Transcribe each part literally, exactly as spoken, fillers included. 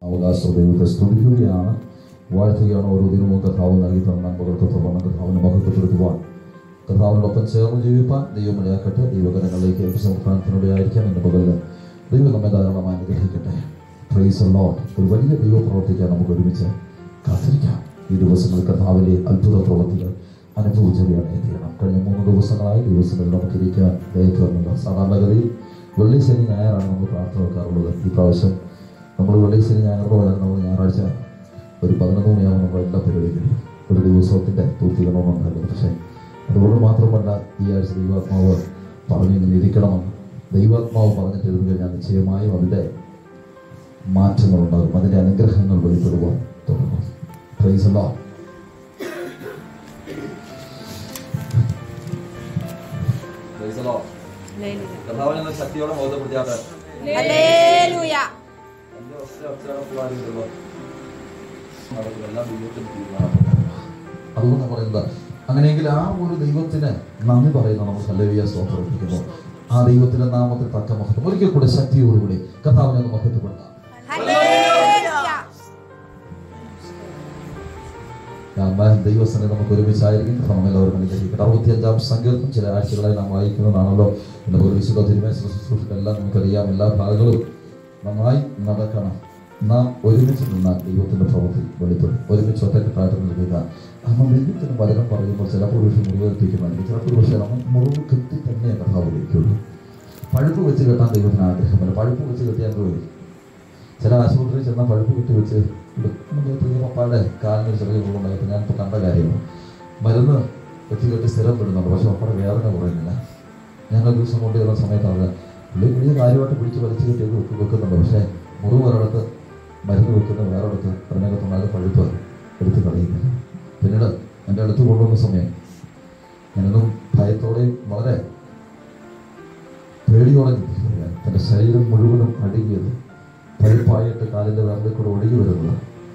അവകാശം ദൈവത്തെ സ്തുതിക്കുകയാണ്, വാഴ്ത്തുകയാണ്. ഓരോ ദിനവും കർത്താവ് നൽകി തന്ന നന്മകൾക്ക് തുറന്ന് കർത്താവിനെ മഹത്വപ്പെടുത്തുവാൻ, കർത്താവിനോടൊപ്പം ചേർന്ന് ജീവിപ്പാൻ ദൈവം ഇടയാക്കട്ടെ. ദൈവകരങ്ങളിലേക്ക് സംസ്ഥാനത്തിനിടയായിരിക്കാം എന്ന പകല് ദൈവം നമ്മെ ധാരാളമായി അനുഗ്രഹിക്കട്ടെ. Praise the lord. ഒരു വലിയ ദൈവ പ്രവർത്തിക്കാൻ നമുക്ക് ഒരുമിച്ച് കാത്തിരിക്കാം. ഈ ദിവസങ്ങളിൽ കർത്താവിലെ അത്ഭുത പ്രവർത്തികൾ അനുഭവിച്ചറിയാൻ എത്തിയണം. കഴിഞ്ഞ മൂന്ന് ദിവസങ്ങളായി ദിവസങ്ങളിൽ നമുക്ക് ഇരിക്കാൻ ദയക്കുന്നുണ്ട്. സാധാരണഗതിയിൽ വെള്ളി ശനി ഞായറാണ് നമ്മൾ പ്രാർത്ഥന വെക്കാറുള്ളത്. ഈ പ്രാവശ്യം നമ്മൾ വെള്ളി ശനി ഞായർ പോലെ നമ്മൾ ഞായറാഴ്ച ഒരു പതിനൊന്ന് മണിയാകുമ്പോൾ നമ്മൾ എല്ലാ പരിപാടിയും കഴിയും. ഒരു ദിവസത്തിൻ്റെ പൂർത്തീകരണമെന്നല്ല. പക്ഷേ അതുകൊണ്ട് മാത്രമല്ല, ഈ ആഴ്ച ദൈവാത്മാവ് പറഞ്ഞു ഇങ്ങനെ ഇരിക്കണമെന്ന് ദൈവാത്മാവ് പറഞ്ഞിട്ട് ഇരുന്ന് കഴിഞ്ഞാൽ നിശ്ചയമായും അതിൻ്റെ മാറ്റങ്ങളുണ്ടാകും, അതിൻ്റെ അനുഗ്രഹങ്ങൾ വെളിപ്പെടുവാൻ തുടങ്ങും. Praise the lord. Praise the lord. കർത്താവിനെ ശക്തിയോടെ ബോധപ്പെടുത്തിയാട്ടെ. ഹല്ലേലൂയ. അതുകൊണ്ട് പറയുന്നത് അങ്ങനെയെങ്കിൽ ആ ഒരു ദൈവത്തിന് നന്ദി പറയുന്ന നമുക്ക് ഹല്ലേലൂയ സ്തോത്രം ഇരിക്കുന്നു. ആ ദൈവത്തിന്റെ നാമത്തിൽ തക്ക മഹത്വം ഒരിക്കൽ കൂടെ ശക്തിയോടുകൂടി കർത്താവിനെ മഹത്വപ്പെടുത്താം. ദൈവസനെ നമുക്ക് ഒരുമിച്ചായിരിക്കും. നമ്മൾ എല്ലാവരും അനുഗ്രഹിക്കട്ടെ. അറുപത്തിയഞ്ചാം സങ്കീർത്തനം ചില ആഴ്ചകളായി നാം വായിക്കുന്നതാണല്ലോ. എൻ്റെ ഒരു വിശുദ്ധ തിരുമേശ ശുശ്രൂഷക്കെല്ലാം നമുക്കറിയാം. എല്ലാ ഭാഗങ്ങളും നന്നായി നടക്കണം. നാം ഒരുമിച്ച് നിന്നാൽ ദൈവത്തിൻ്റെ പ്രവൃത്തി വെളിപ്പെടും. ഒരുമിച്ച് ഒറ്റക്കെട്ടായിട്ട് നിൽക്കുക. നമ്മൾ ദൈവത്തിന് വചനം പറയുമ്പോൾ ചിലപ്പോൾ പക്ഷേ മുറിവേൽപ്പിക്കുന്നുണ്ട്, ചിലപ്പോൾ പക്ഷേ നമ്മൾ മുറിവ് കെട്ടി തന്നെ കർത്താവിലേക്കുള്ളൂ. പഴുപ്പ് വെച്ച് കെട്ടാൻ ദൈവത്തിന് ആഗ്രഹമല്ല. പഴുപ്പ് വെച്ച് കെട്ടിയാൽ പോയി ചില ആശുപത്രിയിൽ ചെന്നാൽ പഴുപ്പ് കെട്ടി വെച്ച് പ്രിയ പപ്പായുടെ കാലിന് ചെറിയ മുറിവുണ്ടായപ്പോൾ ഞാനിപ്പോൾ കണ്ട കാര്യമാണ്. മരുന്ന് വെച്ച് കെട്ടി സ്ഥിരം പെടുന്നുണ്ട്, പക്ഷെ പപ്പയുടെ വേദന കുറയുന്നില്ല. ഞങ്ങൾ ദിവസം കൊണ്ടുവരുന്ന സമയത്ത് അത് പുള്ളി വലിയ കാര്യമായിട്ട് പിടിച്ച് വലിച്ചു കെട്ടിയൊക്കെ വെക്ക് വെക്കുന്നുണ്ട്. പക്ഷേ മുറിവ് ഒരിടത്ത് മരുന്ന് വെക്കുന്ന വേറൊരിടത്ത് അതിനകത്തുണ്ടായ പഴുപ്പ് എടുത്ത് കളയുന്നില്ല. പിന്നീട് എൻ്റെ അടുത്ത് കൊണ്ടുവന്ന സമയം ഞാനൊന്നും ഭയത്തോടെയും വളരെ പേടിയോടെ ചിന്തിക്കുകയാണ്. തൻ്റെ ശരീരം മുഴുവനും അടുങ്ങിയത് പഴുപ്പായിട്ട് കാലിൻ്റെ വേറിൽ കൂടെ ഒഴുകി വരുന്നത്.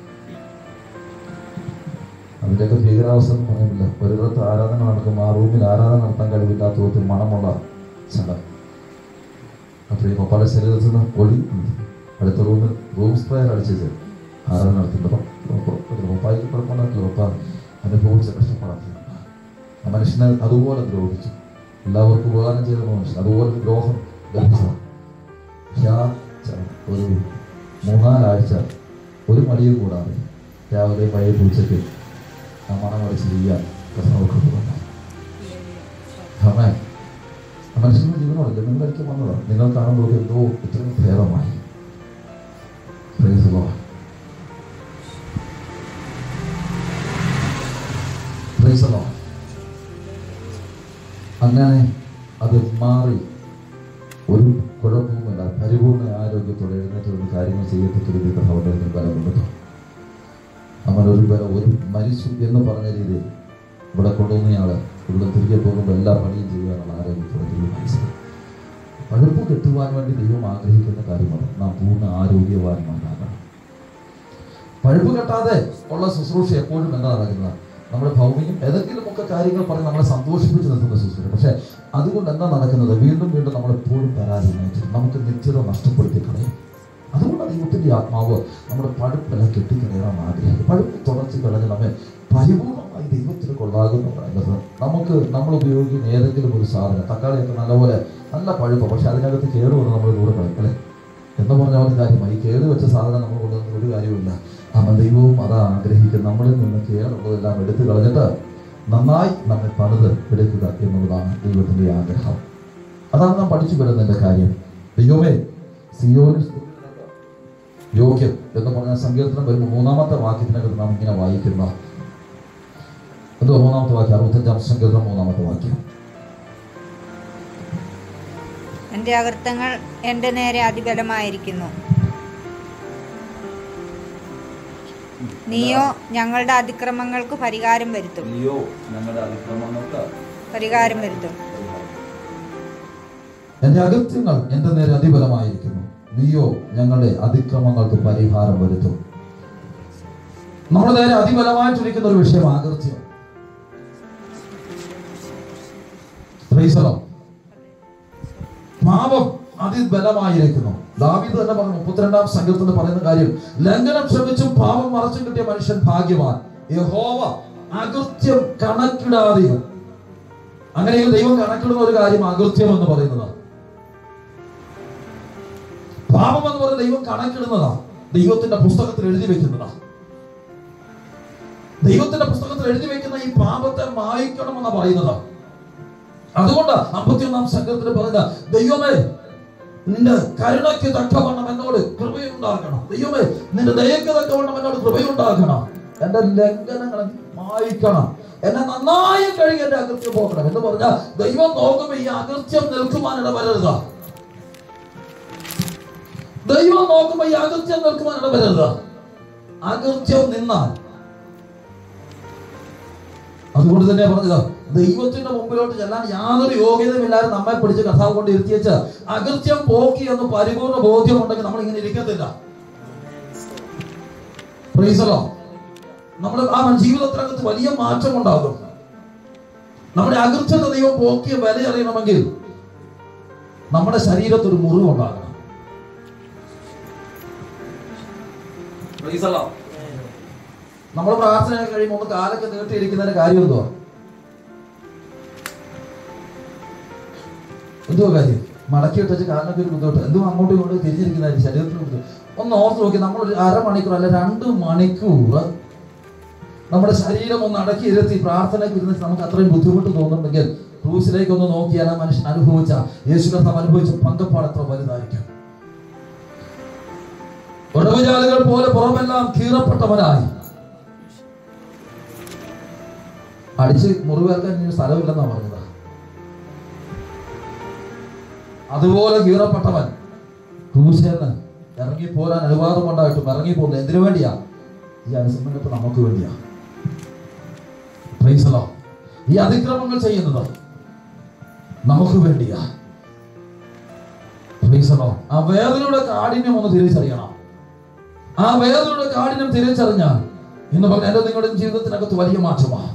അതിൻ്റെയൊക്കെ ഭീകരാവസ്ഥ എന്ന് പറയുന്നില്ല. ഒരിടത്ത് ആരാധന നടക്കും, ആ റൂമിൽ ആരാധന നടത്താൻ കഴിവില്ലാത്ത വിധത്തിൽ മണമുള്ള സ്ഥലം. അപ്പോൾ ഈ പപ്പാടെ ശരീരത്തിൽ നിന്ന് ഒളി അടുത്ത റൂമിൽ റൂം സ്പ്രേയർ അടിച്ചിട്ട് ആരാധന നടത്തുന്നുണ്ട്. പപ്പായ്ക്ക് കുഴപ്പമുണ്ടാക്കില്ല. പപ്പ അനുഭവിച്ച കഷ്ടപ്പാടാക്കിയിട്ടുണ്ട്. ആ മനുഷ്യനെ അതുപോലെ ദ്രോഹിച്ചു. എല്ലാവർക്കും ഉപകാരം ചെയ്ത മനുഷ്യൻ അതുപോലെ ദ്രോഹം ലഭിച്ചതാണ്. പക്ഷെ ആ ഒരു മൂന്നാലാഴ്ച ഒരു മടിയും കൂടാതെ രാവിലെ പഴയ പൂച്ചയ്ക്ക് ആ മണമടിച്ച് ചെയ്യാൻ പ്രശ്നമൊക്കെ അമ്മേ ആ മനുഷ്യൻ്റെ ജീവനോടല്ലേ നിങ്ങളൊക്കെ വന്നതാണ്. നിങ്ങൾ കാണുമ്പോൾ എന്തോ ഇത്രയും ഭേദമായി. Praise the lord. Praise the lord. അങ്ങനെ അത് മാറി ഒരു കുഴപ്പവുമില്ല, പരിപൂർണ്ണ ആരോഗ്യത്തോടെ എഴുന്നേറ്റ് ഒരു കാര്യങ്ങൾ ചെയ്യത്തക്ക രീതിയിൽ കർത്താവിൻ്റെ ബലം കൊടുത്തു. അങ്ങനെ ഒരു ബലം ഒരു മരിച്ചു എന്ന് പറഞ്ഞ രീതിയിൽ ഇവിടെ കൊണ്ടുവന്നയാൾ ഇവിടെ തിരികെ പോകുമ്പോൾ എല്ലാ പണിയും ചെയ്യാനുള്ള ആരോഗ്യത്തോടെ തീരുമാനിച്ചത്. പഴുപ്പ് കെട്ടുവാൻ വേണ്ടി ദൈവം ആഗ്രഹിക്കുന്ന കാര്യമാണ് നാം പൂർണ്ണ ആരോഗ്യവാന്മാരാകണം. പഴുപ്പ് കെട്ടാതെ ഉള്ള ശുശ്രൂഷ എപ്പോഴും എന്താ നടക്കുന്നത്? നമ്മുടെ ഭൗമികം ഏതെങ്കിലുമൊക്കെ കാര്യങ്ങൾ പറഞ്ഞ് നമ്മളെ സന്തോഷിപ്പിച്ച് നിർത്തുന്ന ശുശ്രൂഷ. പക്ഷേ അതുകൊണ്ട് എന്താ നടക്കുന്നത്? വീണ്ടും വീണ്ടും നമ്മളെപ്പോഴും പരാജയമായിട്ട് നമുക്ക് നിത്യത നഷ്ടപ്പെടുത്തി കളയും. അതുകൊണ്ട് ദൈവത്തിൻ്റെ ആത്മാവ് നമ്മുടെ പഴുപ്പെല്ലാം കെട്ടിക്കളയാൻ ആഗ്രഹിക്കും. പഴുപ്പ് തുടച്ച് കളഞ്ഞ് നമ്മെ പരിപൂർണമായി ദൈവത്തിന് കൊള്ളാകുന്ന പറയുന്നത് നമുക്ക് നമ്മൾ ഉപയോഗിക്കുന്ന ഏതെങ്കിലും ഒരു സാധനം, തക്കാളിയൊക്കെ നല്ലപോലെ നല്ല പഴുപ്പ്, പക്ഷെ അതിനകത്ത് കേട് വന്ന് നമ്മൾ ദൂരെ കളയും അല്ലേ എന്ന് പറഞ്ഞ ഒരു കാര്യമായി. ഈ കേട് വെച്ച സാധനം നമ്മൾ കൊണ്ടുവന്ന ഒരു കാര്യമില്ല. അമ്മ ദൈവവും അതാ ആഗ്രഹിക്കുന്നത്. നമ്മളിൽ നിന്ന് കേടുള്ളതെല്ലാം എടുത്തു കളഞ്ഞിട്ട് നന്നായി നമ്മെ പണിത് എടുക്കുക എന്നുള്ളതാണ് ദൈവത്തിൻ്റെ ആഗ്രഹം. അതാണ് നാം പഠിച്ചു വരുന്നതിൻ്റെ കാര്യം. ദൈവമേ സിയോനിൽ യോഗ്യം എന്ന് പറഞ്ഞ സങ്കീർത്തനം വരുമ്പോൾ മൂന്നാമത്തെ വാക്യത്തിനകത്ത് നാം ഇങ്ങനെ വായിക്കുന്ന എന്തോ മൂന്നാമത്തെ വാക്യം, അറുപത്തഞ്ചാം സങ്കീർത്തനം മൂന്നാമത്തെ വാക്യം. എന്റെ അകൃത്യങ്ങൾ എന്റെ നേരെ അതിബലമായിരിക്കുന്നു, നീയോ ഞങ്ങളുടെ അതിക്രമങ്ങൾക്ക് പരിഹാരം വരുത്തും. നീയോ ഞങ്ങളുടെ അതിക്രമങ്ങൾക്ക് പരിഹാരം വരുത്തും. എന്റെ അകൃത്യങ്ങൾ എന്റെ നേരെ അതിബലമായിരിക്കുന്നു, നീയോ ഞങ്ങളുടെ അതിക്രമങ്ങൾക്ക് പരിഹാരം വരുത്തും. നമ്മുടെ നേരെ അതിബലമായിട്ടിരിക്കുന്ന ഒരു വിഷയം അകൃത്യം. പാപം അതിബലമായിരിക്കുന്നു. ദാവീദ് തന്നെ പറഞ്ഞു, മുപ്പത്തിരണ്ടാം സങ്കീർത്തനത്തിൽ പറയുന്ന കാര്യം, ലംഘനം ക്ഷമിച്ചും പാപം മറച്ചും കിട്ടിയ മനുഷ്യൻ ഭാഗ്യവാൻ, യഹോവ അകൃത്യം കണക്കിടാതെയും. അങ്ങനെയെങ്കിൽ ദൈവം കണക്കിടുന്ന ഒരു കാര്യം അകൃത്യം എന്ന് പറയുന്നതാണ്. പാപം എന്ന് പറയുന്നത് ദൈവം കണക്കിടുന്നതാ, ദൈവത്തിന്റെ പുസ്തകത്തിൽ എഴുതി വെക്കുന്നതാ. ദൈവത്തിന്റെ പുസ്തകത്തിൽ എഴുതി വെക്കുന്ന ഈ പാപത്തെ മായ്ക്കണമെന്ന് പറയുന്നത്. അതുകൊണ്ട് അമ്പത്തിയൊന്നാം സംഘത്തിൽ പറഞ്ഞ, ദൈവമേ നിന്റെ കരുണയ്ക്ക് തക്കവണ്ണം എന്നോട് കൃപയുണ്ടാക്കണം, ദൈവമേ നിന്റെ ദയക്ക് തക്കവണ്ണം എന്നോട് കൃപയുണ്ടാക്കണം, എന്റെ ലംഘനങ്ങളെ മായ്ക്കണം, എന്നെ നന്നായി കഴുകി എന്റെ അകൃത്യം പോകണം എന്ന് പറഞ്ഞാൽ ദൈവം നോക്കുമ്പോ ഈ അകൃത്യം നിൽക്കുവാൻ ഇടവരരുത്. ദൈവം നോക്കുമ്പോ ഈ അകൃത്യം നിൽക്കുവാൻ ഇടവരരുത്. അകൃത്യം നിന്നാൽ, അതുകൊണ്ട് തന്നെ പറഞ്ഞത്, ദൈവത്തിന്റെ മുമ്പിലോട്ട് ചെല്ലാൻ യാതൊരു യോഗ്യതയുമില്ലാതെ നമ്മെ പിടിച്ച് കഥാവ് കൊണ്ട് ഇരുത്തിയച്ച് അകൃത്യം പോക്കി എന്ന് പരിപൂർണ്ണ ബോധ്യമുണ്ടെങ്കിൽ നമ്മൾ ഇങ്ങനെ ഇരിക്കത്തില്ല. നമ്മുടെ ആ ജീവിതത്തിനകത്ത് വലിയ മാറ്റം ഉണ്ടാകും. നമ്മുടെ അകൃത്യത ദൈവം പോക്കിയ വില അറിയണമെങ്കിൽ നമ്മുടെ ശരീരത്തൊരു മുറിവുണ്ടാകണം. നമ്മൾ പ്രാർത്ഥന കഴിയുമ്പോൾ ഒന്ന് കാലൊക്കെ നീട്ടിയിരിക്കുന്നതിന്റെ കാര്യം എന്തുവാ? എന്തോ കാര്യം? മടക്കി വെച്ച് കാലിനൊക്കെ ഒരു ബുദ്ധിമുട്ട്, എന്തോ അങ്ങോട്ടും ഇങ്ങോട്ടും തിരിഞ്ഞിരിക്കുന്ന ശരീരത്തിന് ബുദ്ധിമുട്ട്. ഒന്ന് ഓർത്ത് നോക്കി, നമ്മൾ ഒരു അരമണിക്കൂർ അല്ല രണ്ട് മണിക്കൂർ നമ്മുടെ ശരീരം ഒന്ന് അടക്കി ഇരുത്തി പ്രാർത്ഥനയ്ക്ക് ഇരുന്നിട്ട് നമുക്ക് അത്രയും ബുദ്ധിമുട്ട് തോന്നുന്നുണ്ടെങ്കിൽ ക്രൂസിലേക്ക് ഒന്ന് നോക്കിയാൽ ആ മനുഷ്യൻ അനുഭവിച്ച, യേശു കർത്താവ് അനുഭവിച്ച പങ്കപ്പാട് എത്ര വലുതായിരിക്കും. ഒടവുചാലുകൾ പോലെ പുറമെല്ലാം കീറപ്പെട്ടവനായി, അടിച്ച് മുറിവേൽക്കാൻ ഇനി സ്ഥലമില്ലെന്നാണ് പറഞ്ഞത്. അതുപോലെ കീറപ്പെട്ടവൻ ക്രൂശേന്ന് ഇറങ്ങിപ്പോരാൻ അനുവാദം ഉണ്ടായിട്ടും ഇറങ്ങിപ്പോകുന്നത് എന്തിനു വേണ്ടിയാ? ഈ അനുസരണത്ത് നമുക്ക് വേണ്ടിയാ. ഈ അതിക്രമങ്ങൾ ചെയ്യുന്നത് നമുക്ക് വേണ്ടിയാ. ആ വേദനയുടെ കാഠിന്യം ഒന്ന് തിരിച്ചറിയണം. ആ വേദനയുടെ കാഠിന്യം തിരിച്ചറിഞ്ഞാൽ എന്ന് പറഞ്ഞാൽ എന്റെ നിങ്ങളുടെ ജീവിതത്തിനകത്ത് വലിയ മാറ്റമാണ്.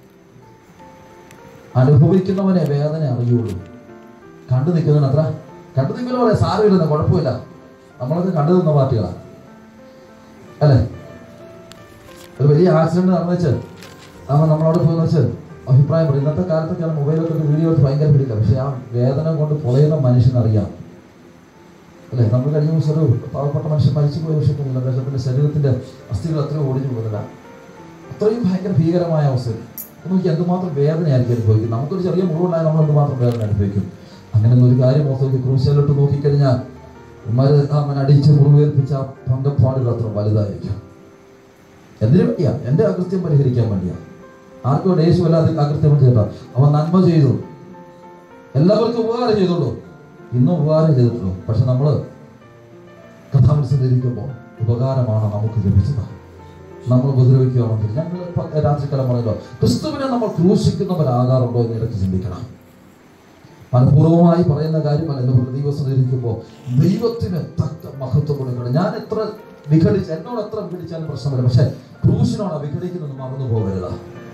അനുഭവിക്കുന്നവനെ വേദന അറിയുള്ളൂ. കണ്ടു നിൽക്കുന്നതിന് അത്ര കണ്ടു നിൽക്കുന്ന പറയാം, സാരമില്ലെന്ന്, കുഴപ്പമില്ല, നമ്മളൊക്കെ കണ്ടു നിന്ന പാർട്ടികളാണ് അല്ലെ. ഒരു വലിയ ആക്സിഡന്റ് നടന്നു വെച്ച് നമ്മൾ നമ്മളോട് പോയെന്ന് വെച്ച് അഭിപ്രായം പറയും. ഇന്നത്തെ കാലത്തൊക്കെയാണ് മൊബൈലൊക്കെ വീഡിയോ എടുത്ത് ഭയങ്കര പിടിക്കുക. പക്ഷെ ആ വേദന കൊണ്ട് പൊളയുന്ന മനുഷ്യനറിയാം അല്ലെ. നമ്മൾ കഴിഞ്ഞ ദിവസം ഒരു പാവപ്പെട്ട മനുഷ്യൻ മരിച്ചു പോയ വിഷയത്തില്ല, അദ്ദേഹത്തിന്റെ ശരീരത്തിന്റെ അസ്ഥികൾ അത്രയും ഓടിഞ്ഞു പോകുന്നില്ല. അത്രയും ഭയങ്കര ഭീകരമായ അവസ്ഥയിൽ നോക്കി എന്തുമാത്രം വേദനയായിരിക്കും അനുഭവിക്കും. നമുക്കൊരു ചെറിയ മുറിവുണ്ടായാൽ നമ്മൾ എന്തുമാത്രം വേദന അനുഭവിക്കും. അങ്ങനെ ഒരു കാര്യം ഓർത്ത് നോക്കി, ക്രൂശിലോട്ട് നോക്കിക്കഴിഞ്ഞാൽ അവൻ അടിച്ച് മുറിവേൽപ്പിച്ച പങ്കപ്പാടുകൾ അത്ര വലുതായിരിക്കും. എന്തിനു വേണ്ടിയാ? എന്റെ അകൃത്യം പരിഹരിക്കാൻ വേണ്ടിയാ. ആർക്കും വേണ്ടി? യേശു അല്ലാതെ അകൃത്യം ചെയ്താ. അവൻ നന്മ ചെയ്തു, എല്ലാവർക്കും ഉപകാരം ചെയ്തോളൂ, ഇന്നും ഉപകാരം ചെയ്തിട്ടുള്ളൂ. പക്ഷെ നമ്മള് കഥാമത്സരിക്കുമ്പോൾ ഉപകാരമാണ് നമുക്ക് ലഭിച്ചത്. നമ്മൾ ഉപദ്രവിക്കുകയാണെങ്കിൽ, ഞങ്ങൾ രാത്രിക്കാലം പറഞ്ഞല്ലോ, ക്രിസ്തുവിനെ നമ്മൾ ക്രൂശിക്കുന്നവരാകാറുണ്ടോ എന്ന് ഇടയ്ക്ക് ചിന്തിക്കണം. മനഃപൂർവ്വമായി പറയുന്ന കാര്യമല്ല. എന്ന് ദിവസം ഇരിക്കുമ്പോൾ ദൈവത്തിന് തക്ക മഹത്വം കൊടുക്കണം. ഞാൻ എത്ര വിഘടിച്ച് എന്നോട് എത്ര വിഘടിച്ചാലും പ്രശ്നമില്ല, പക്ഷെ ക്രൂശിനോട് വിഘടിക്കുന്നത് മറന്നു പോകരുത്.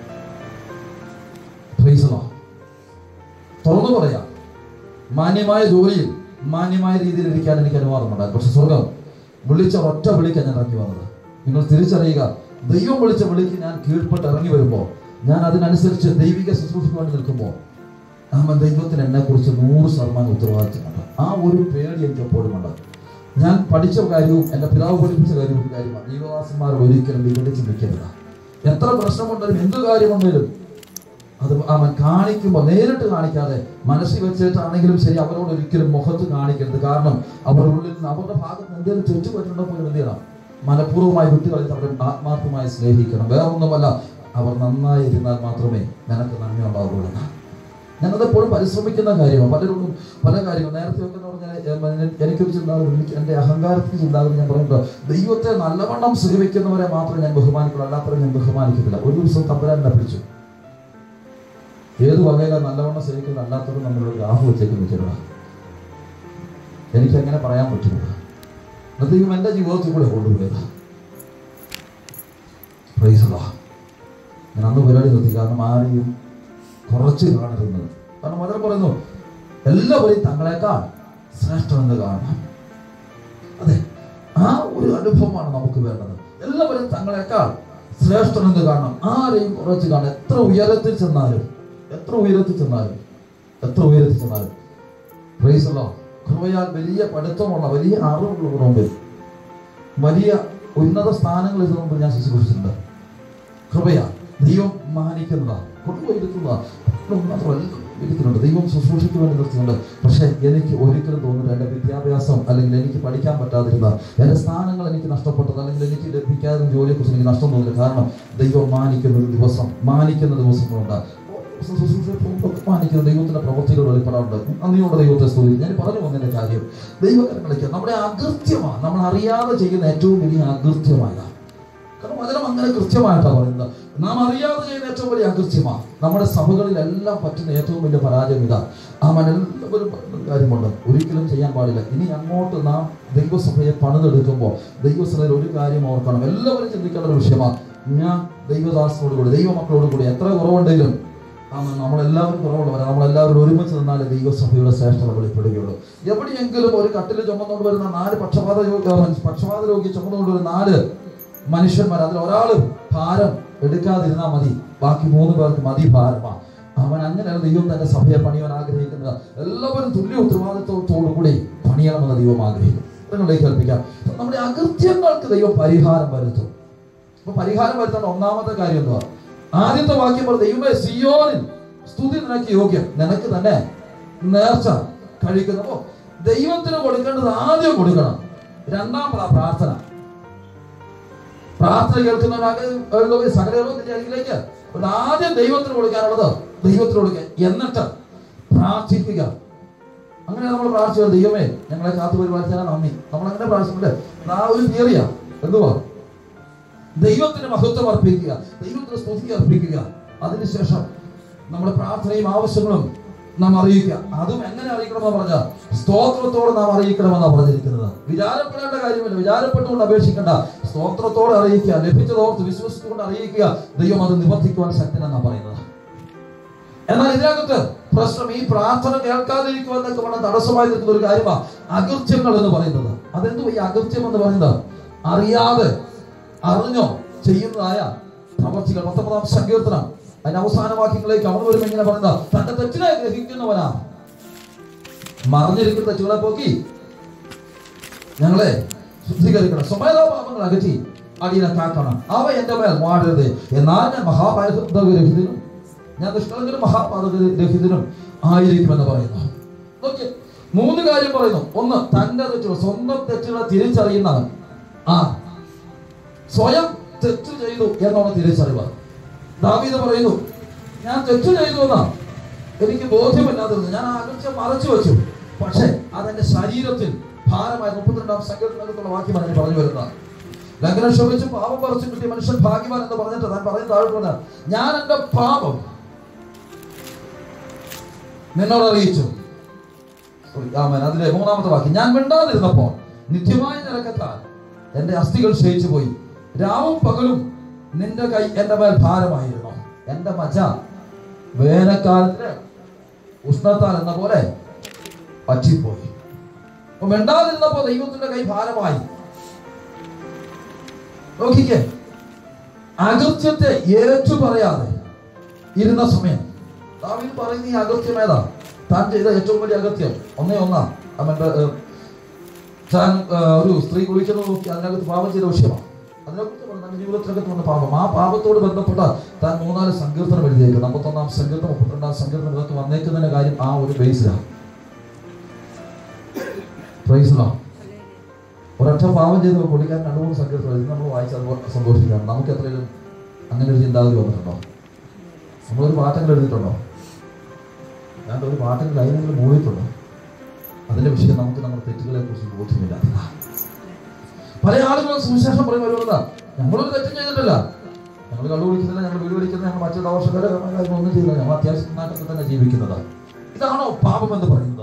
തുറന്നു പറയാം, മാന്യമായ ജോലിയിൽ മാന്യമായ രീതിയിൽ ഇരിക്കാൻ എനിക്ക് അനുവാദമുണ്ടാകും. പക്ഷെ സ്വർഗം വിളിച്ച ഒറ്റ വിളിക്കാൻ ഞാൻ ഇറങ്ങി വന്നത്. നിങ്ങൾ തിരിച്ചറിയുക, ദൈവം വിളിച്ച വിളിക്ക് ഞാൻ കീഴ്പ്പെട്ട് ഇറങ്ങി വരുമ്പോൾ, ഞാൻ അതിനനുസരിച്ച് ദൈവിക ശുശ്രൂഷയ്ക്ക് വേണ്ടി നിൽക്കുമ്പോൾ, നമ്മൾ ദൈവത്തിന് എന്നെ കുറിച്ച് നൂറ് ശതമാനം ഉത്തരവാദിത്തമുണ്ട്. ആ ഒരു പേടി എനിക്ക് എപ്പോഴും ഉണ്ട്. ഞാൻ പഠിച്ച കാര്യവും എൻ്റെ പിതാവ് പഠിപ്പിച്ച കാര്യവും ഒരു കാര്യമാണ്. ദൈവദാസന്മാരോട് ഒരിക്കലും വിഘടിച്ച് നിൽക്കരുത്. എത്ര പ്രശ്നമുണ്ടെങ്കിലും എന്ത് കാര്യമുണ്ടെങ്കിലും അത് അവൻ കാണിക്കുമ്പോൾ നേരിട്ട് കാണിക്കാതെ മനസ്സിൽ വെച്ചിട്ടാണെങ്കിലും ശരി, അവരോട് ഒരിക്കലും മുഖത്ത് കാണിക്കരുത്. കാരണം അവരുടെ ഉള്ളിൽ നിന്ന് അവരുടെ ഭാഗത്ത് എന്തെങ്കിലും തെറ്റു പറ്റുണ്ടോ പോലും എന്ത് ചെയ്യണം? മനഃപൂർവ്വമായി വിട്ടുകളിച്ച് അവരെ ആത്മാർത്ഥമായി സ്നേഹിക്കണം. വേറൊന്നുമല്ല, അവർ നന്നായി ഇരുന്നാൽ മാത്രമേ നിനക്ക് നന്മ ഉണ്ടാവുകയുള്ളൂ. ഞാനതെപ്പോഴും പരിശ്രമിക്കുന്ന കാര്യമാണ്. പലരോടും പല കാര്യങ്ങളും നേരത്തെ ഒക്കെ എന്ന് പറഞ്ഞാൽ എനിക്കൊരു ചിന്താഗതി, എനിക്ക് എൻ്റെ അഹങ്കാരത്തിന് ചിന്താഗതി ഞാൻ പറയുമ്പോൾ, ദൈവത്തെ നല്ലവണ്ണം സേവിക്കുന്നവരെ മാത്രമേ ഞാൻ ബഹുമാനിക്കുള്ളൂ, അല്ലാത്തവരെ ഞാൻ ബഹുമാനിക്കത്തില്ല. ഒരു ദിവസം തമ്പുരാൻ എന്നെ പിടിച്ചു, ഏത് വകയിലാണ് നല്ലവണ്ണം സേവിക്കുന്നത് അല്ലാത്തവരും നമ്മളൊരു ഗ്രാഫ് വെച്ചേക്ക് നിൽക്കുക. എനിക്കങ്ങനെ പറയാൻ പറ്റില്ല. ദൈവം എൻ്റെ ജീവിതത്തിൽ കൂടെ കൊണ്ടുപോയത്. ഞാൻ അന്ന് പരിപാടി നിർത്തി. കാരണം ആരെയും കുറച്ച് കാണരുന്നത്. കാരണം വളരെ പറയുന്നു, എല്ലാവരെയും തങ്ങളെക്കാൾ ശ്രേഷ്ഠമെന്ന് കാണണം. അതെ, ആ ഒരു അനുഭവമാണ് നമുക്ക് വേണ്ടത്. എല്ലാവരും തങ്ങളെക്കാൾ ശ്രേഷ്ഠനെന്ന് കാണണം, ആരെയും കുറച്ച് കാണണം. എത്ര ഉയരത്തിൽ ചെന്നാലും എത്ര ഉയരത്തിൽ ചെന്നാലും എത്ര ഉയരത്തിൽ ചെന്നാലും പ്രൈസ് ദി ലോർഡ്. കൃപയാൽ വലിയ പഠിത്തമുള്ള വലിയ അറിവുള്ളവർ മുമ്പിൽ വലിയ ഉന്നത സ്ഥാനങ്ങളിൽ മുമ്പ് ഞാൻ ശുശ്രൂഷിച്ചിട്ടുണ്ട്. കൃപയാ ദൈവം മാനിക്കുന്നതാണ്, കൊണ്ടുപോയിരുത്തുന്നതാണ്. ഇരിക്കുന്നുണ്ട്, ദൈവം ശുശ്രൂഷയ്ക്ക് വേണ്ടി നിർത്തിയുണ്ട്. പക്ഷെ എനിക്ക് ഒരിക്കലും തോന്നുന്നില്ല എൻ്റെ വിദ്യാഭ്യാസം അല്ലെങ്കിൽ എനിക്ക് പഠിക്കാൻ പറ്റാതിരുന്ന എൻ്റെ സ്ഥാനങ്ങൾ എനിക്ക് നഷ്ടപ്പെട്ടത് അല്ലെങ്കിൽ എനിക്ക് ലഭിക്കാതെ ജോലിയെക്കുറിച്ച് എനിക്ക് നഷ്ടം തോന്നില്ല. കാരണം ദൈവം മാനിക്കുന്ന ഒരു ദിവസം, മാനിക്കുന്ന ദിവസങ്ങളുണ്ട്. മാനിക്കുന്ന ദൈവത്തിന്റെ പ്രവൃത്തികൾ വെളിപ്പെടാറുണ്ട്. നന്ദിയോടെ ദൈവത്തെ സ്തുതിക്കും. ഞാൻ പറഞ്ഞു വന്നതിന്റെ കാര്യം, ദൈവകരങ്ങളിലേക്ക് നമ്മുടെ അകൃത്യമാണ്, നമ്മൾ അറിയാതെ ചെയ്യുന്ന ഏറ്റവും വലിയ അകൃത്യമായതാണ്. കാരണം വചനം അങ്ങനെ കൃത്യമായിട്ടാണ് പറയുന്നത്. നാം അറിയാതെ ചെയ്യുന്ന ഏറ്റവും വലിയ അകൃത്യമാണ്. നമ്മുടെ സഭകളിലെല്ലാം പറ്റുന്ന ഏറ്റവും വലിയ പരാജയം ഇതാ. ആ എല്ലാവരും കാര്യമുണ്ട്, ഒരിക്കലും ചെയ്യാൻ പാടില്ല. ഇനി അങ്ങോട്ട് നാം ദൈവസഭയെ പണിതെടുക്കുമ്പോൾ ദൈവസഭയിൽ ഒരു കാര്യം ഓർക്കണം, എല്ലാവരും ചിന്തിക്കേണ്ട ഒരു വിഷയമാണ്. ഞാൻ ദൈവദാസനോട് കൂടി ദൈവമക്കളോട് കൂടി എത്ര കുറവുണ്ടെങ്കിലും നമ്മളെല്ലാവരും കുറവുള്ളവരാണ്. നമ്മളെല്ലാവരും ഒരുമിച്ച് നിന്നാലേ ദൈവസഭയുടെ ശ്രേഷ്ഠത വെളിപ്പെടുകയുള്ളൂ. എവിടെയെങ്കിലും ഒരു കട്ടിൽ ചുമന്നുകൊണ്ട് വരുന്ന നാല് പക്ഷപാത പക്ഷപാത രോഗി ചുമന്നുകൊണ്ട് വരുന്ന നാല് മനുഷ്യന്മാർ, അതിൽ ഒരാൾ ഭാരം എടുക്കാതിരുന്നാൽ മതി, ബാക്കി മൂന്ന് പേർക്ക് മതി ഭാരമാണ്. അവൻ അങ്ങനെയാണ് ദൈവം തന്റെ സഭയെ പണിയാൻ ആഗ്രഹിക്കുന്നത്. എല്ലാവരും തുല്യ ഉത്തരവാദിത്വത്തോടു കൂടി പണിയണമെന്ന് ദൈവം ആഗ്രഹിക്കും. നിങ്ങളിലേക്ക് കൽപ്പിക്കാം, നമ്മുടെ അകൃത്യങ്ങൾക്ക് ദൈവം പരിഹാരം വരുത്തും. അപ്പൊ പരിഹാരം വരുത്തേണ്ട ഒന്നാമത്തെ കാര്യം എന്തുവാ? ആദ്യത്തെ വാക്യം പറഞ്ഞു, ദൈവമേ സിയോനിൽ സ്തുതി നിനക്ക് യോഗ്യം, നിനക്ക് തന്നെ നേർച്ച കഴിക്കുന്നു. അപ്പോ ദൈവത്തിന് കൊടുക്കേണ്ടത് ആദ്യം കൊടുക്കണം. രണ്ടാമതാ പ്രാർത്ഥന. പ്രാർത്ഥന കേൾക്കുന്നവരാകെ സകലത്തിന്റെ അരികിലേക്ക് ആദ്യം ദൈവത്തിന് കൊടുക്കാനുള്ളത് ദൈവത്തിന് കൊടുക്കുക, എന്നിട്ട് പ്രാർത്ഥിക്കുക. അങ്ങനെ നമ്മൾ പ്രാർത്ഥിച്ചത്, ദൈവമേ ഞങ്ങളെ കാത്തു പരിപാലിച്ചാൽ നന്ദി. നമ്മൾ അങ്ങനെ പ്രാർത്ഥിച്ചില്ലേ? ആ ഒരു തിയറിയാ. എന്തുവാ? ദൈവത്തിന് മഹത്വം അർപ്പിക്കുക, ദൈവത്തിന് സ്തുതി അർപ്പിക്കുക. അതിനുശേഷം നമ്മുടെ പ്രാർത്ഥനയും ആവശ്യങ്ങളും നാം അറിയിക്കുക. അതും എങ്ങനെ അറിയിക്കണമെന്ന് പറഞ്ഞാൽ സ്തോത്രത്തോടെ നാം അറിയിക്കണമെന്നാണ് പറഞ്ഞിരിക്കുന്നത്. വിചാരപ്പെടേണ്ട കാര്യമില്ല, വിചാരപ്പെട്ടുകൊണ്ട് അപേക്ഷിക്കേണ്ട, സ്തോത്രത്തോടെ അറിയിക്കുക, ലഭിച്ചതോർത്ത് വിശ്വസിച്ചുകൊണ്ട് അറിയിക്കുക. ദൈവം അത് നിവർത്തിക്കുവാൻ ശക്തനെന്നാണ് പറയുന്നത്. എന്നാൽ ഇതിനകത്ത് പ്രശ്നം ഈ പ്രാർത്ഥന കേൾക്കാതിരിക്കുക എന്നൊക്കെ പറഞ്ഞ തടസ്സമായി നിൽക്കുന്ന ഒരു കാര്യമാണ് അകൃത്യങ്ങൾ എന്ന് പറയുന്നത്. അതെന്തു ഈ അകൃത്യം എന്ന് പറയുന്നത്? അറിയാതെ അറിഞ്ഞോ ചെയ്യുന്നതായ പ്രവർത്തികൾ. പത്തൊമ്പതാം സങ്കീർത്തനം അതിന്റെ അവസാന വാക്യങ്ങളിലേക്ക് അവൻ വരുമ്പോൾ ഇങ്ങനെ പറയുന്നത്, തന്റെ തെറ്റിനെ ഗ്രഹിക്കുന്നവനാ, മറിഞ്ഞിരിക്കുന്ന തെറ്റുകളെ പോക്കി ഞങ്ങളെ ശുദ്ധീകരിക്കണം, സ്വമേധാപാപങ്ങൾ അകറ്റി അടിയനെ കാക്കണം, അവ എന്റെ മേൽ വാടരുത്. എന്നാൽ ഞാൻ മഹാപാരഹിതനും ഞാൻ ദുഷ്ടനും മഹാപാതകരഹിതനും ആയിരിക്കുമെന്ന് പറയുന്നു. ഓക്കെ, മൂന്ന് കാര്യം പറയുന്നു. ഒന്ന്, തന്റെ തെറ്റുകൾ, സ്വന്തം തെറ്റുകളെ തിരിച്ചറിയുന്നവൻ. ആ സ്വയം തെറ്റ് ചെയ്തു എന്നുള്ള തിരിച്ചറിവ്. ദാവീദ് പറയുന്നു, ഞാൻ തെറ്റ് ചെയ്തു എന്നാ എനിക്ക് ബോധ്യമില്ലാതിരുന്നു, ഞാൻ ആ അകൃത്യം മറച്ചു വെച്ചു, പക്ഷെ അതെന്റെ ശരീരത്തിൽ ഭാരമായി. മുപ്പത്തിരണ്ടാം സങ്കീർത്തനത്തിലുള്ള വാക്യം പറഞ്ഞ് പറഞ്ഞു വരുന്നത്, ലംഘനം ക്ഷമിച്ച് പാപം പറിച്ചു കിട്ടിയ മനുഷ്യൻ ഭാഗ്യവാൻ എന്ന് പറഞ്ഞിട്ട് താൻ പറയുന്ന താഴെ, ഞാൻ എന്റെ പാപം നിന്നോട് അറിയിച്ചു. അതിലെ മൂന്നാമത്തെ വാക്യം, ഞാൻ മിണ്ടാതിരുന്നപ്പോ നിത്യമായ നിരക്കത്താൽ എന്റെ അസ്ഥികൾ ക്ഷയിച്ചു പോയി, രാവും പകലും നിന്റെ കൈ എന്റെ മേൽ ഭാരമായിരുന്നു, എന്റെ മജ വേനൽക്കാലത്തിന് ഉഷ്ണത്താൽ എന്ന പോലെ പറ്റിപ്പോയി. അപ്പൊ മിണ്ടാതിരുന്നപ്പോ ദൈവത്തിന്റെ കൈ ഭാരമായി. നോക്കിക്കേ, അകൃത്യത്തെ ഏറ്റു പറയാതെ ഇരുന്ന സമയം ദാവീദ് പറയുന്ന ഈ അകൃത്യം ഏതാ? താൻ ചെയ്ത ഏറ്റവും വലിയ അകൃത്യം ഒന്നേ ഒന്നാ അവന്റെ താൻ ഒരു സ്ത്രീ കുളിക്കുന്നത് നോക്കി അതിനകത്ത് പാപം ചെയ്ത വിഷയമാണ്. അതിനെക്കുറിച്ച് തന്റെ ജീവിതത്തിനകത്ത് വന്ന പാപം, ആ പാപത്തോട് ബന്ധപ്പെട്ട താൻ മൂന്നാല് സങ്കീർത്തനം എഴുതിയേക്കും. അമ്പത്തൊന്നാം സങ്കീർത്തനം, മുപ്പത്തിരണ്ടാം സങ്കീർത്തനം ഇതൊക്കെ വന്നേക്കുന്നതിന്റെ കാര്യം ആ ഒരു ബേസിലാണ്. ഒരൊറ്റ പാപം ചെയ്ത് കൊടുക്കാൻ രണ്ടു മൂന്ന് സങ്കീർത്തനം എഴുതി നമ്മൾ വായിച്ച് അതുപോലെ സന്തോഷിക്കാം. നമുക്ക് എത്രയും അങ്ങനെ ഒരു ചിന്താഗതി വന്നിട്ടുണ്ടോ? നമ്മളൊരു പാട്ടങ്ങൾ എഴുതിയിട്ടുണ്ടോ? ഞാൻ ഒരു പാട്ടിന് ലൈനുകൾ മൂടിയിട്ടുണ്ടോ? അതിന്റെ വിഷയം നമുക്ക് നമ്മുടെ തെറ്റുകളെ കുറിച്ച് ബോധ്യമില്ല. പല ആളുകളും സുവിശേഷം പറയും വരുന്നത്, ഞങ്ങളൊരു തെറ്റും ചെയ്തിട്ടില്ല, ഞങ്ങൾ കള്ളു കുടിക്കുന്നില്ല, ഞങ്ങൾ വീട് പിടിക്കുന്നില്ല, ഞങ്ങൾ മറ്റു ദോഷകര കാര്യങ്ങളൊന്നും ചെയ്തില്ല, ഞങ്ങൾ അത്യാവശ്യം നാട്ടിൽ തന്നെ ജീവിക്കുന്നത്. ഇതാണോ പാപം എന്ന് പറയുന്നത്?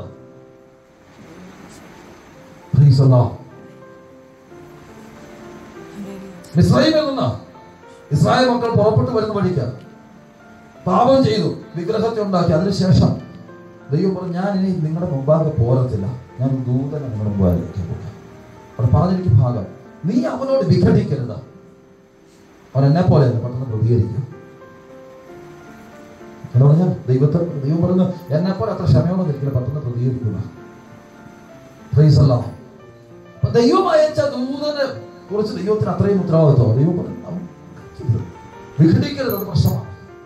മിസ്രയീമിൽ നിന്ന് ഇസ്രായേൽ മക്കൾ പുറപ്പെട്ടു വരുന്ന വഴിക്ക് പാപം ചെയ്തു, വിഗ്രഹത്തെ ഉണ്ടാക്കി. അതിനുശേഷം ദൈവം പറഞ്ഞു, ഞാൻ ഇനി നിങ്ങളുടെ മുമ്പാകെ പോരത്തില്ല, ഞാൻ ദൂതനെ നിങ്ങളുടെ മുമ്പാകെ പോകാം. അവിടെ പറഞ്ഞിരിക്കുന്ന ഭാഗം, നീ അവനോട് വിഘടിക്കരുത്. അവൻ എന്നെ പോലെ പെട്ടെന്ന് പ്രതികരിക്കും എന്ന് പറഞ്ഞാൽ ദൈവത്തെ ദൈവം പറയുന്നു എന്നെ പോലെ അത്ര ക്ഷമയോടെ നിൽക്കില്ല, പെട്ടെന്ന് പ്രതികരിക്കുക. Praise the lord. അപ്പൊ ദൈവം അയച്ച ദൂതനെ കുറിച്ച് ദൈവത്തിന് അത്രയും ഉത്തരവാദിത്വം. ദൈവം പറഞ്ഞു വിഘടിക്കരുത്, അത് പ്രശ്നമാണ്.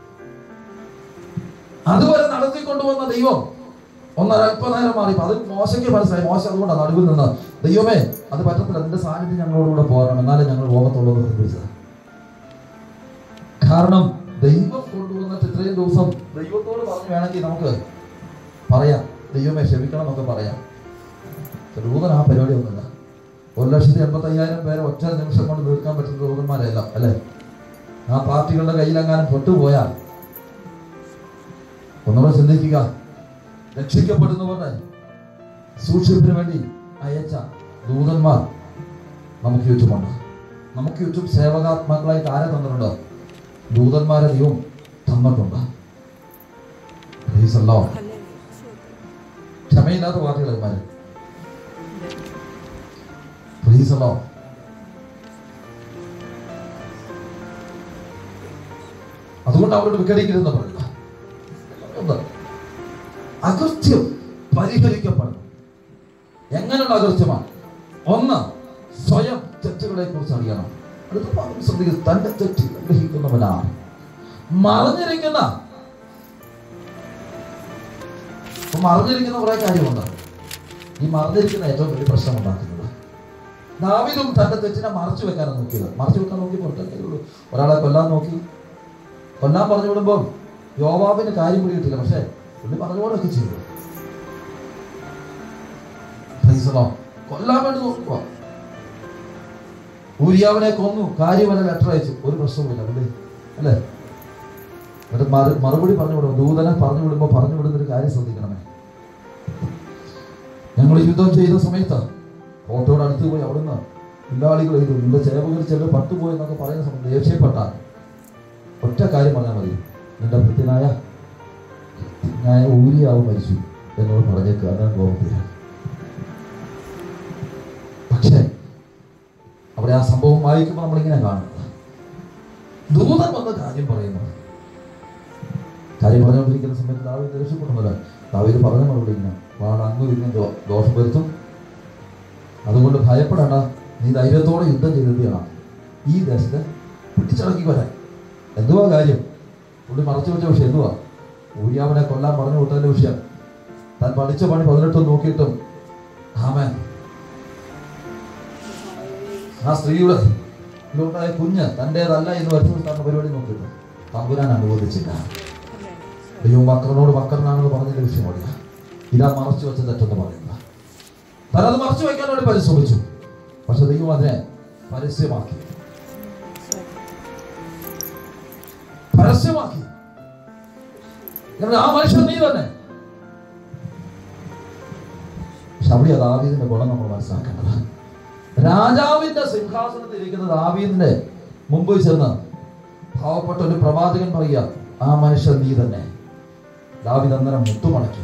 അതുവരെ നടത്തിക്കൊണ്ടുവന്ന ദൈവം ഒന്നര അല്പനേരം മാറി. അത് മോശയ്ക്ക് മനസ്സിലായി. മോശം അതുകൊണ്ടാണ് നടുവിൽ നിന്ന് ദൈവമേ അത് പറ്റത്തില്ല, നിന്റെ സാന്നിധ്യം ഞങ്ങളോടുകൂടെ പോരണം, എന്നാലും ഞങ്ങൾ ലോകത്തുള്ളത് പഠിപ്പിച്ചത്. കാരണം ദൈവം കൊണ്ടുവന്നിട്ട് ഇത്രയും ദിവസം ദൈവത്തോട് പറഞ്ഞു വേണമെങ്കിൽ നമുക്ക് പറയാം ദൈവമേ ക്ഷമിക്കണം എന്നൊക്കെ പറയാം. ദൂതൻ ആ പരിപാടി ഒന്നുമില്ല. ഒരു ലക്ഷത്തി എൺപത്തി അയ്യായിരം പേരെ ഒറ്റ നിമിഷം കൊണ്ട് തീർക്കാൻ പറ്റുന്ന ദൂതന്മാരെല്ലാം അല്ലേ. ആ പാർട്ടികളുടെ കയ്യിലെങ്ങാനും പെട്ടുപോയാൽ ഒന്നുകൂടെ ചിന്തിക്കുക. രക്ഷിക്കപ്പെടുന്നവരുടെ സൂക്ഷിപ്പിന് വേണ്ടി അയച്ച ദൂതന്മാർ നമുക്ക് ചുറ്റുമുണ്ട്. നമുക്ക് ചുറ്റും സേവകാത്മാക്കളായിട്ട് ആരെ തന്നിട്ടുണ്ട്? ദൂതന്മാരെ ദൈവം തന്നിട്ടുണ്ട്. ക്ഷമയില്ലാത്ത പാർട്ടികളന്മാര് അതുകൊണ്ട് അവരോട് വിഘടിക്കരുതെന്ന് പറയുക. അകൃത്യം പരിഹരിക്കപ്പെടണം. എങ്ങനെയുള്ള അകൃത്യമാണ്? ഒന്ന്, സ്വയം തെറ്റുകളെ കുറിച്ച് അറിയണം. അടുത്ത ശ്രദ്ധിക്കുക, തന്റെ തെറ്റ് ഗ്രഹിക്കുന്നവനാണ്. മറിഞ്ഞിരിക്കുന്ന മറിഞ്ഞിരിക്കുന്ന കുറെ കാര്യമുണ്ട്. ഈ മറിഞ്ഞിരിക്കുന്ന ഏറ്റവും വലിയ പ്രശ്നം ഉണ്ടാക്കുന്നത്. ദാവീദും തന്റെ തെറ്റിനെ മറച്ചു വെക്കാനാണ് നോക്കിയത്. മറച്ചു വെക്കാൻ നോക്കി പുറത്തേക്കുള്ളൂ. ഒരാളെ കൊല്ലാൻ നോക്കി, കൊല്ലാൻ പറഞ്ഞു വിടുമ്പോൾ യോവാബിന് കാര്യം പിടിയിട്ടില്ല. പക്ഷെ പുള്ളി പറഞ്ഞുകൊണ്ടൊക്കെ ചെയ്തു. കൊല്ലാൻ വേണ്ടി നോക്കുക. ഊരിയാവിനെ കൊന്നു, കാര്യമല്ല, ലെറ്റർ അയച്ചു, ഒരു പ്രശ്നവുമില്ല പുള്ളി അല്ലേ. എന്നിട്ട് മറു മറുപടി പറഞ്ഞു വിടുമ്പോൾ, ദൂതനെ പറഞ്ഞു വിടുമ്പോൾ പറഞ്ഞു വിടുന്നൊരു കാര്യം ശ്രദ്ധിക്കണമേ. ഞങ്ങൾ യുദ്ധം ചെയ്ത സമയത്ത് കോട്ടയോട് അടുത്ത് പോയി അവിടുന്ന് ഇല്ലാളികൾ ചെയ്തു, നിന്റെ ചേവകൾ ചെല്ലു പട്ടുപോയി എന്നൊക്കെ പറയുന്ന സമയത്ത് ദേഷ്യപ്പെട്ടാൽ ഒറ്റ കാര്യം പറഞ്ഞാൽ മതി, നിന്റെ ഭൃത്യനായ ഞാൻ ഊരിയാവും മരിച്ചു എന്നോട് പറഞ്ഞേക്കുക, അതാണ് കോപത്തില്ല. പക്ഷേ അവിടെ ആ സംഭവം വായിക്കുമ്പോൾ നമ്മളിങ്ങനെ കാണുന്നത്, ദൂതൻ വന്ന കാര്യം പറയുന്നത്. കാര്യം പറഞ്ഞുകൊണ്ടിരിക്കുന്ന സമയത്ത് ദാവീദ് ദേഷ്യപ്പെടുന്നില്ല. ദാവീദ് പറഞ്ഞ മറുപടി ഇങ്ങനെ, വാട് അങ്ങും ഇന്നും ദോഷം വരുത്തും, അതുകൊണ്ട് ഭയപ്പെടേണ്ട, നീ ധൈര്യത്തോടെ യുദ്ധം ചെയ്തെത്തിയാണ് ഈ ദേശത്ത് പിടിച്ചടക്കി വരാൻ. എന്തുവാ കാര്യം? പുള്ളി മറച്ചു വെച്ച വിഷയം എന്തുവാ? ഊരിയാവിനെ കൊല്ലാൻ പറഞ്ഞു വിട്ടതിന്റെ വിഷയം. താൻ പഠിച്ച പണി പതിനെട്ടും നോക്കിയിട്ടും ആമേൻ ആ സ്ത്രീയുടെ ഉണ്ടായ കുഞ്ഞ് തൻ്റെതല്ല എന്ന് വരുത്തി തന്ന പരിപാടി നോക്കിയിട്ട് തമ്പുരാൻ അനുവദിച്ചില്ല. ദൈവം മക്കളോട് മക്കളനാണെന്ന് പറഞ്ഞതിന്റെ വിഷയം അറിയാം. ഇതാ മറച്ചു വെച്ച തെറ്റെന്ന് പറയുന്നത്. തനത് മറച്ചു വയ്ക്കാൻ വേണ്ടി പരിശ്രമിച്ചു. പക്ഷെ ദൈവം അതിനെ പരസ്യമാക്കി പരസ്യമാക്കി ആ മനുഷ്യൻ നീ തന്നെ. പക്ഷെ അവിടെ ദാവീദിന്റെ ഗുണം നമ്മൾ മനസ്സിലാക്കേണ്ടത്. രാജാവിന്റെ സിംഹാസനത്തിൽ ഇരിക്കുന്ന ദാവീദിന്റെ മുമ്പിൽ ചെന്ന് പാവപ്പെട്ട ഒരു പ്രവാചകൻ പറയുക, ആ മനുഷ്യൻ നീ തന്നെ. ദാവീദ് അന്നേരം മുട്ടുമടക്കി.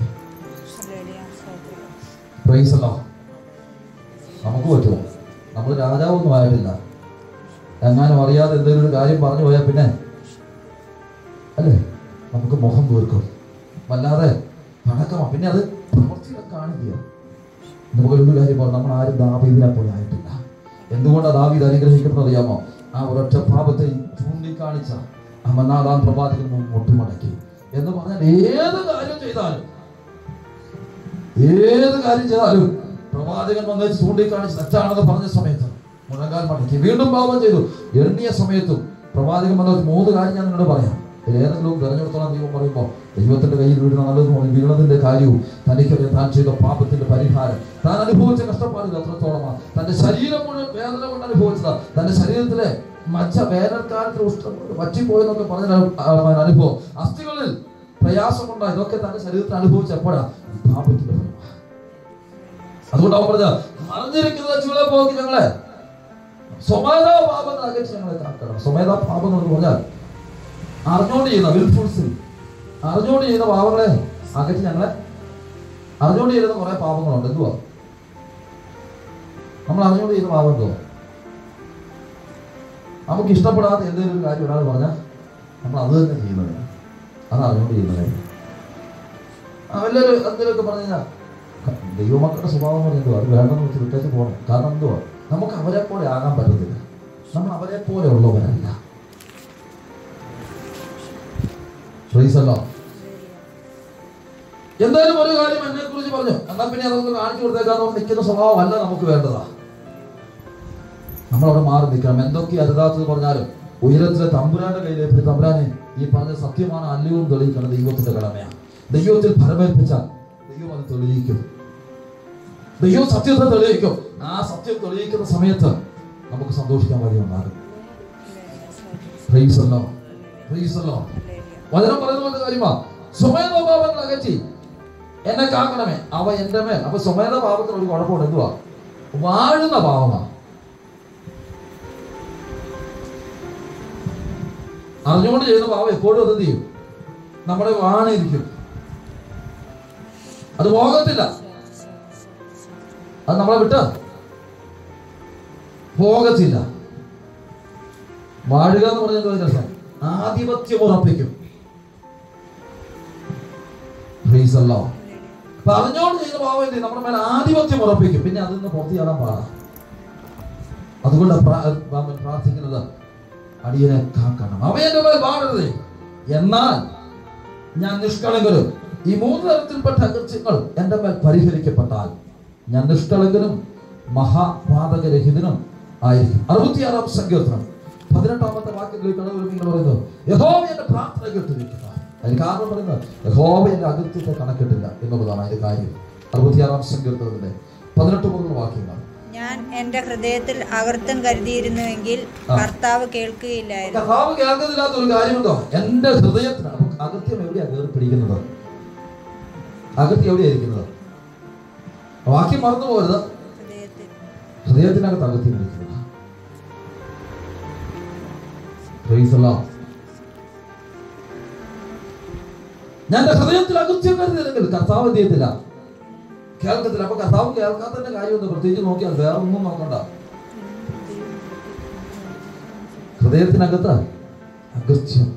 Price the Lord. നമുക്ക് പറ്റുമോ? നമ്മൾ രാജാവൊന്നും ആയിട്ടില്ല, എങ്ങാനും അറിയാതെ എന്തെങ്കിലും ഒരു കാര്യം പറഞ്ഞു പോയാൽ പിന്നെ അല്ലേ നമുക്ക് മുഖം തീർക്കും, വല്ലാതെ പണക്കമാ. പിന്നെ അത് പ്രവർത്തികൾ കാണിക്കുക. നമുക്കൊരു കാര്യം പറഞ്ഞു, നമ്മൾ ആരും ദാവീദിനെ പോലെ ആയിട്ടില്ല. എന്തുകൊണ്ടാണ് ദാവീദ് അനുഗ്രഹിക്കുന്നത് അറിയാമോ? ആ ഒരൊറ്റ പാപത്തെ ചൂണ്ടിക്കാണിച്ച അമനാഥാം പ്രവാചകൻ മുട്ടുമടക്കി എന്ന് പറഞ്ഞാൽ ഏത് കാര്യം ചെയ്താലും ഏത് കാര്യം ചെയ്താലും പ്രവാചകൻ വന്ന് ചൂണ്ടിക്കാണിച്ച് തെറ്റാണെന്ന് പറഞ്ഞ സമയത്ത് മുഴങ്കാൽ മടക്കി വീണ്ടും പാപം ചെയ്തു. എണ്ണിയ സമയത്തും പ്രവാചകൻ വന്ന മൂന്ന് കാര്യം ഞാൻ നിന്നോട് പറയാം. ഏതെങ്കിലും തെരഞ്ഞെടുത്തോളം ദൈവം പറയുമ്പോൾ ദൈവത്തിന്റെ കയ്യിൽ വീഴുന്ന നല്ലത് വീണതിന്റെ കാര്യവും തനിക്കറിയാം താൻ ചെയ്ത പാപത്തിന്റെ പരിഹാരം, താൻ അനുഭവിച്ച കഷ്ടപ്പാടുകൾ എത്രത്തോളമാണ്, തന്റെ ശരീരം മുഴുവൻ വേദന കൊണ്ട് അനുഭവിച്ചത്, തന്റെ ശരീരത്തിലെ മച്ച വേനൽക്കാലത്തിൽ ഉഷ്ണം വറ്റിപ്പോയെന്നൊക്കെ പറഞ്ഞ അനുഭവം, അസ്ഥികളിൽ പ്രയാസമുണ്ടായി, ഇതൊക്കെ തന്റെ ശരീരത്തിൽ അനുഭവിച്ചപ്പോഴാണ് പാപത്തിന്റെ പരിഹാരം. അതുകൊണ്ട് അവൻ പറഞ്ഞ മറിഞ്ഞിരിക്കുന്ന ചുള പോക്കി ഞങ്ങളെ സ്വമേധാ പാപങ്ങൾ അകറ്റി ഞങ്ങളെ കാക്കണം. സ്വമേധാ പാപങ്ങൾ എന്ന് പറഞ്ഞാൽ അറിഞ്ഞുകൊണ്ട് ചെയ്യുന്ന വിൽഫുൾസിൽ അറിഞ്ഞുകൊണ്ട് ചെയ്യുന്ന പാപങ്ങളെ അകറ്റി ഞങ്ങളെ അറിഞ്ഞുകൊണ്ട് ചെയ്യുന്ന കുറെ പാപങ്ങളുണ്ട്. എന്തുവാ? നമ്മൾ അറിഞ്ഞുകൊണ്ട് ചെയ്യുന്ന പാപം എന്തോ? നമുക്ക് ഇഷ്ടപ്പെടാത്ത എന്തെങ്കിലും ഒരു കാര്യം ഒരാൾ പറഞ്ഞാൽ നമ്മൾ അത് തന്നെ ചെയ്യുന്നത്, അത് അറിഞ്ഞുകൊണ്ട് ചെയ്യുന്നത്. എല്ലാവരും എന്തെങ്കിലുമൊക്കെ പറഞ്ഞു കഴിഞ്ഞാൽ ദൈവമക്കളുടെ സ്വഭാവം എന്ന് പറയുന്നത് അത് വേണ്ടെന്ന് വെച്ച് വിട്ടേച്ച് പോകണം. കാരണം എന്തുവാ, നമുക്ക് അവരെ പോലെ ആകാൻ പറ്റത്തില്ല. നമ്മൾ അവരെ പോലെ ഉള്ളവരല്ല. എന്തായാലും ഒരു കാര്യം എന്നെ കുറിച്ച് പറഞ്ഞു, എന്നാൽ പിന്നെ അതൊന്ന് കാണിച്ചു കൊടുത്തേക്കാന്ന് നിൽക്കുന്ന സ്വഭാവം അല്ല നമുക്ക് വേണ്ടതാ. നമ്മളവിടെ മാറി നിൽക്കണം. എന്തൊക്കെ അരുതാത്തത് പറഞ്ഞാലും ഉയരത്തിലെ തമ്പുരാന്റെ കയ്യിലേക്ക് തമ്പുരാനെ ഈ പറഞ്ഞ സത്യമാണ് അല്ലയോ എന്ന് തെളിയിക്കണം ദൈവത്തിന്റെ കടമയാണ്. ദൈവത്തിൽ ഫലമേൽപ്പിച്ചാൽ ദൈവം അത് തെളിയിക്കും. ദൈവം സത്യത്തെ തെളിയിക്കും. ആ സത്യം തെളിയിക്കുന്ന സമയത്ത് നമുക്ക് സന്തോഷിക്കാൻ വഴിയുണ്ടാകും. വചനം പറയുന്ന പോലെ കാര്യമാ, സ്വമേധ പാപങ്ങൾ അകറ്റി എന്നെ കാക്കണമേ അവ എന്റെ മേൽ. അപ്പൊ സ്വമേധ പാപത്തിന് ഒരു കുഴപ്പമുണ്ട്. എന്തുവാ? വാഴുന്ന പാപമാ. അറിഞ്ഞുകൊണ്ട് ചെയ്യുന്ന പാവം എപ്പോഴും അത് ചെയ്യും, നമ്മുടെ വാണിരിക്കും, അത് പോകത്തില്ല. അത് നമ്മളെ വിട്ട് പോകത്തില്ല. വാഴുക എന്ന് പറഞ്ഞത് രസം, ആധിപത്യം ഉറപ്പിക്കും. പറഞ്ഞോണ്ട് ചെയ്യുന്ന പാവം എന്ത് നമ്മുടെ മേലെ ആധിപത്യം ഉറപ്പിക്കും. പിന്നെ അതിൽ നിന്ന് പുറത്തു ചാടാൻ പാടാം. അതുകൊണ്ട് പ്രാർത്ഥിക്കുന്നത് അടിയനെ കാക്കണം, അവയെന്റെ മേൽ വാഴരുത്. എന്നാൽ ഞാൻ നിഷ്കളങ്കരും. ഈ മൂന്ന് തരത്തിൽപ്പെട്ട അകൃത്യങ്ങൾ എന്റെ മേൽ പരിഹരിക്കപ്പെട്ടാൽ ഞാൻ നിഷ്കളങ്കനും മഹാപാതകരഹിതനും ആയിരിക്കും. അറുപത്തിയാറാം സങ്കീർത്തനം പതിനെട്ടാമത്തെ വാക്യത്തിൽ കടന്നു പറയുന്നത് യഹോവ എന്റെ പ്രാർത്ഥന കേട്ടിരിക്കുന്നു. അതിന് കാരണം പറയുന്നത് യഹോവ എന്റെ അകൃത്യത്തെ കണക്കിട്ടില്ല എന്നുള്ളതാണ് അതിന്റെ കാര്യം. അറുപത്തിയാറാം സങ്കീർത്തനത്തിന്റെ പതിനെട്ട് മുതലുള്ള വാക്യങ്ങൾ. ഞാൻ എന്റെ ഹൃദയത്തിൽ അകൃത്യം കരുതിയിരുന്നുവെങ്കിൽ കർത്താവ് കേൾക്കുകയില്ലായിരുന്നു. കർത്താവ് കേൾക്കുന്നില്ലാത്ത ഒരു കാര്യമുണ്ടോ? എന്റെ ഹൃദയത്തിന്. അപ്പൊ അകൃത്യം എവിടെയാ കയറി പിടിക്കുന്നത്? അകൃത്യം എവിടെയാ ഇരിക്കുന്നത്? വാക്യം മറന്നു പോകരുത്. ഹൃദയത്തിനകത്ത് അകൃത്യം ഇരിക്കുന്നത്. ഞാൻ എന്റെ ഹൃദയത്തിൽ അകൃത്യം കരുതിയില്ലെങ്കിൽ കർത്താവ് എന്ത് ചെയ്യത്തില്ല? കേൾക്കത്തില്ല. അപ്പൊ കർത്താവ് കേൾക്കാത്തതിന്റെ കാര്യമൊന്നും പ്രത്യേകിച്ച് നോക്കിയാൽ വേറെ ഒന്നും നോക്കണ്ട. ഹൃദയത്തിനകത്ത് അകൃത്യം.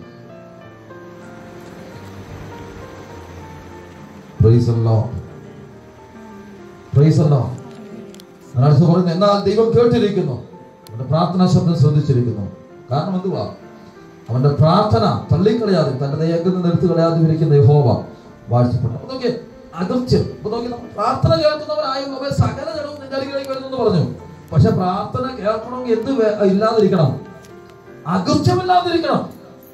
എന്നാൽ ദൈവം കേട്ടിരിക്കുന്നു, അവന്റെ പ്രാർത്ഥന ശബ്ദം ശ്രദ്ധിച്ചിരിക്കുന്നു. കാരണം എന്തുവാ? അവന്റെ പ്രാർത്ഥന തള്ളിക്കളയാതെ തന്റെ ദയത്തിൽ നിന്ന് എടുത്തു കളയാതെ ഇരിക്കുന്ന യഹോവ വാഴ്ചപ്പെട്ടു. അപ്പൊ നോക്കിയേ, അകൃത്യം. അപ്പൊ നോക്കി, പ്രാർത്ഥന കേൾക്കുന്നവരായ സകല ജനവും നിന്റെ അരികിലേക്ക് വരുന്നു എന്ന് പറഞ്ഞു. പക്ഷെ പ്രാർത്ഥന കേൾക്കണമെങ്കിൽ എന്ത് ഇല്ലാതിരിക്കണം? അകൃത്യമില്ലാതിരിക്കണം.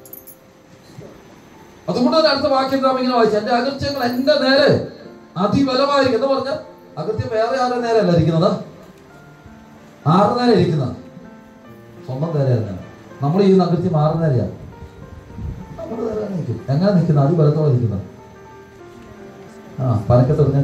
അതുകൊണ്ട് തന്നെ അടുത്ത വാക്യം നാം ഇങ്ങനെ വായിച്ചു, എന്റെ അകൃത്യങ്ങൾ എന്റെ നേരെ അതിബലമായിരിക്കും എന്ന് പറഞ്ഞാൽ അകൃത്യം വേറെ ആരുടെ നേരെയല്ല ഇരിക്കുന്നത്. ആരുടെ നേരെ ഇരിക്കുന്നത്? സ്വന്തം നേരെയല്ല. നമ്മൾ ഈ അകൃത്യം ആരുടെ നേരെയാണ്? നമ്മുടെ നേരെ നിൽക്കും. എങ്ങനെ നിൽക്കുന്നത്? അതിബലത്തോടെ ഇരിക്കുന്നത്. ആ പരക്കത്ത് പറഞ്ഞ